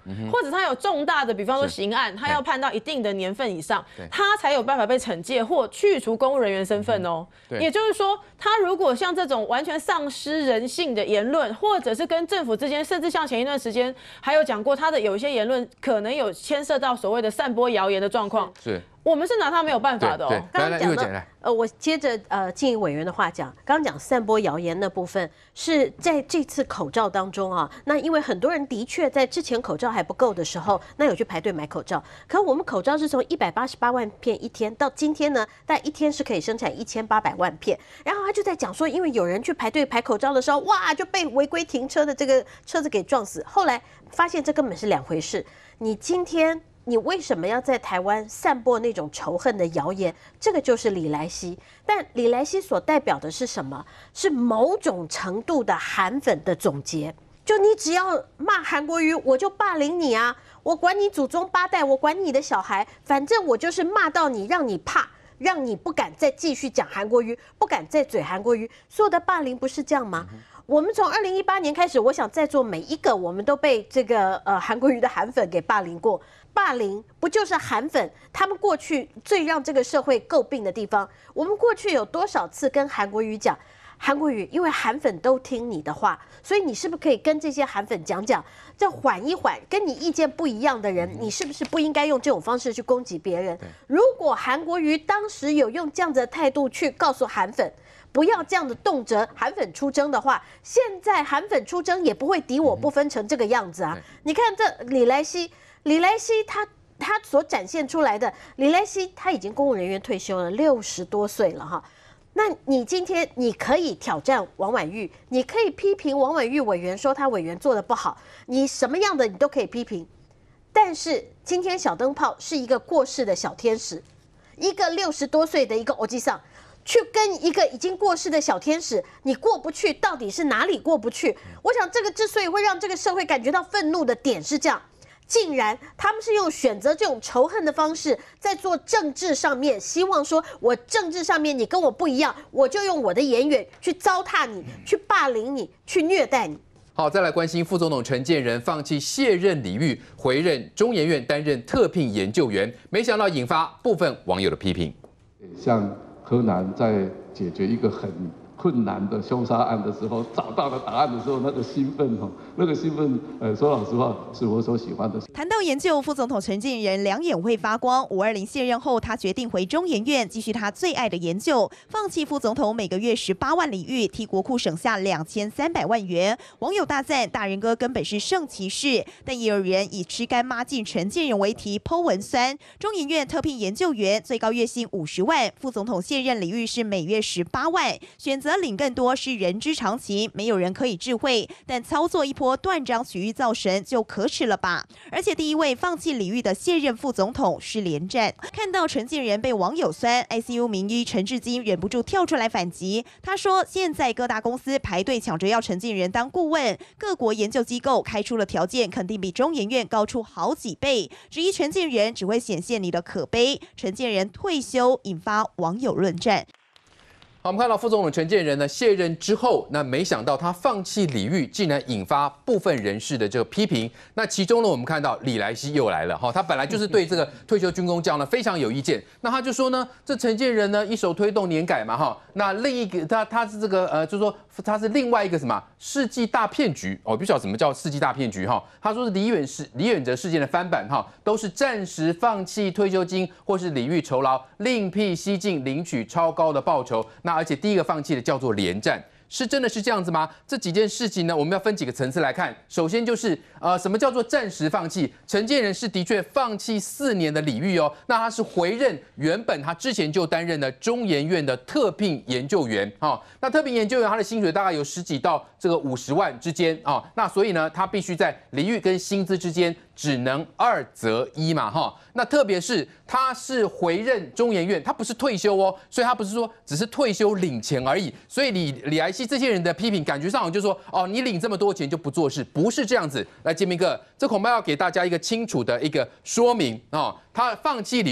或者他有重大的，比方说刑案，他要判到一定的年份以上，他才有办法被惩戒或去除公务人员身份哦。也就是说，他如果像这种完全丧失人性的言论，或者是跟政府之间，甚至像前一段时间还有讲过，他的有一些言论可能有牵涉到所谓的散播谣言的状况，我们是拿他没有办法的哦。 刚刚讲到，我接着静怡委员的话讲，刚刚讲散播谣言那部分是在这次口罩当中啊，那因为很多人的确在之前口罩还不够的时候，那有去排队买口罩，可我们口罩是从188万片一天到今天呢，大概一天是可以生产1800万片，然后他就在讲说，因为有人去排队排口罩的时候，哇，就被违规停车的这个车子给撞死，后来发现这根本是两回事。你今天你为什么要在台湾散播那种仇恨的谣言？这个就是李来希，但李来希所代表的是什么？是某种程度的韩粉的总结。就你只要骂韩国瑜，我就霸凌你啊！我管你祖宗8代，我管你的小孩，反正我就是骂到你，让你怕，让你不敢再继续讲韩国瑜，不敢再嘴韩国瑜。所有的霸凌不是这样吗？我们从2018年开始，我想在座每一个我们都被这个韩国瑜的韩粉给霸凌过。霸凌不就是韩粉他们过去最让这个社会诟病的地方？我们过去有多少次跟韩国瑜讲，韩国瑜因为韩粉都听你的话，所以你是不是可以跟这些韩粉讲讲，这缓一缓，跟你意见不一样的人，你是不是不应该用这种方式去攻击别人？如果韩国瑜当时有用这样子的态度去告诉韩粉，不要这样的动辄韩粉出征的话，现在韩粉出征也不会敌我不分成这个样子啊！你看这李来希他所展现出来的，李来希他已经公务人员退休了，60多岁了哈。那你今天你可以挑战王婉玉，你可以批评王婉玉委员说他委员做得不好，你什么样的你都可以批评。但是今天小灯泡是一个过世的小天使，一个60多岁的一个欧吉桑。去跟一个已经过世的小天使，你过不去，到底是哪里过不去？我想这个之所以会让这个社会感觉到愤怒的点是这样，竟然他们是用选择这种仇恨的方式，在做政治上面，希望说我政治上面你跟我不一样，我就用我的言语去糟蹋你，去霸凌你，去虐待你。 好，再来关心副总统陈建仁放弃卸任礼遇，回任中研院担任特聘研究员，没想到引发部分网友的批评。 像柯南在解决一个很困难的凶杀案的时候，找到了答案的时候，那个兴奋说老实话，是我所喜欢的。 谈到研究，副总统陈建仁两眼会发光。520卸任后，他决定回中研院继续他最爱的研究，放弃副总统每个月18万礼遇，替国库省下2300万元。网友大赞大仁哥根本是圣骑士，但也有人以吃干抹净陈建仁为题剖文酸。中研院特聘研究员最高月薪50万，副总统卸任礼遇是每月18万，选择领更多是人之常情，没有人可以智慧，但操作一波断章取义造神就可耻了吧？而且第一位放弃礼遇的卸任副总统是连战。看到陈建仁被网友酸 ，ICU 名医陈志金忍不住跳出来反击。他说，现在各大公司排队抢着要陈建仁当顾问，各国研究机构开出了条件，肯定比中研院高出好几倍。质疑陈建仁只会显现你的可悲。陈建仁退休引发网友论战。 好，我们看到副总统陈建仁呢卸任之后，那没想到他放弃礼遇，竟然引发部分人士的这个批评。那其中呢，我们看到李来希又来了哈，他本来就是对这个退休军公教呢非常有意见，那他就说呢，这陈建仁呢一手推动年改嘛哈，那另一个他是这个就是说他是另外一个什么世纪大骗局哦，不晓得什么叫世纪大骗局哈，他说是李远哲事件的翻版哈，都是暂时放弃退休金或是礼遇酬劳，另辟蹊径领取超高的报酬。那而且第一个放弃的叫做连战，是真的是这样子吗？这几件事情呢，我们要分几个层次来看。首先就是什么叫做暂时放弃？陈建仁是的确放弃4年的礼遇哦，那他是回任原本他之前就担任的中研院的特聘研究员啊、哦。那特聘研究员他的薪水大概有10几到这个50万之间啊、哦。那所以呢，他必须在礼遇跟薪资之间只能2择1嘛哈。那特别是他是回任中研院，他不是退休哦，所以他不是说只是退休领钱而已。所以李来希这些人的批评，感觉上就是说哦，你领这么多钱就不做事，不是这样子。来，建明哥，这恐怕要给大家一个清楚的一个说明哦。他放弃礼遇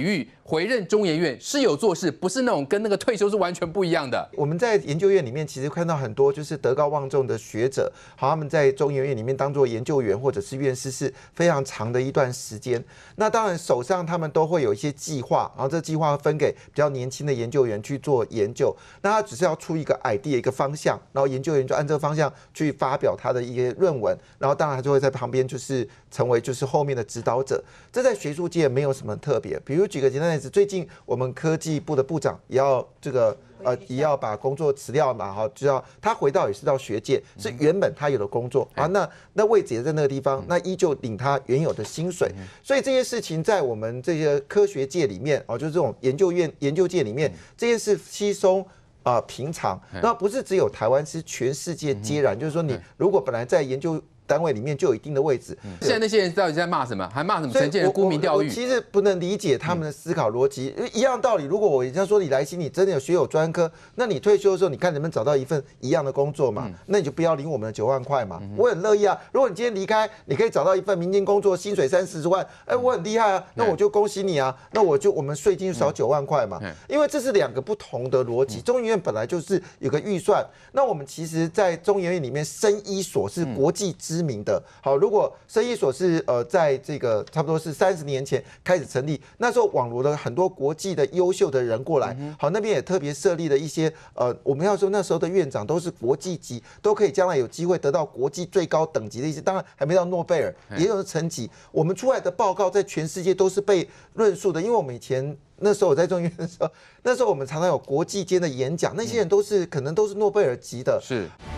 回任中研院是有做事，不是那种跟那个退休是完全不一样的。 我们在研究院里面其实看到很多就是德高望重的学者，好，他们在中研院里面当做研究员或者是院士是非常长的一段时间。那当然手上他们都会有一些计划，然后这计划分给比较年轻的研究员去做研究。那他只是要出一个 idea 一个方向，然后研究员就按这个方向去发表他的一些论文，然后当然他就会在旁边就是成为就是后面的指导者。这在学术界没有什么特别。比如举个简单例子，最近我们科技部的部长也要这个也要把工作辞掉嘛，哈，就要他回到也是到学界，是原本他有的工作啊，那位置也在那个地方，那依旧领他原有的薪水。所以这些事情在我们这些科学界里面哦，就是这种研究界里面，这件事稀松平常。那不是只有台湾，是全世界皆然。就是说，你如果本来在研究单位里面就有一定的位置。 现在那些人到底在骂什么？还骂什么陈建仁沽名钓誉？ 我其实不能理解他们的思考逻辑。一样道理，如果我人家说李来希你真的有学有专科，那你退休的时候，你看能不能找到一份一样的工作嘛？那你就不要领我们的9万块嘛。我很乐意啊。如果你今天离开，你可以找到一份民间工作，薪水30-40万，我很厉害啊，那我就恭喜你啊。那我们税金就少9万块嘛。因为这是2个不同的逻辑。中研院本来就是有个预算，那我们其实，在中研院里面，生医所是国际知名的。好，如果生医所是在这个差不多是30年前开始成立，那时候网罗了很多国际的优秀的人过来。好，那边也特别设立了一些我们要说那时候的院长都是国际级，都可以将来有机会得到国际最高等级的一些，当然还没到诺贝尔，也有层级。我们出来的报告在全世界都是被论述的，因为我们以前。那时候我在中研院的时候，那时候我们常常有国际间的演讲，那些人可能都是诺贝尔级的。 是。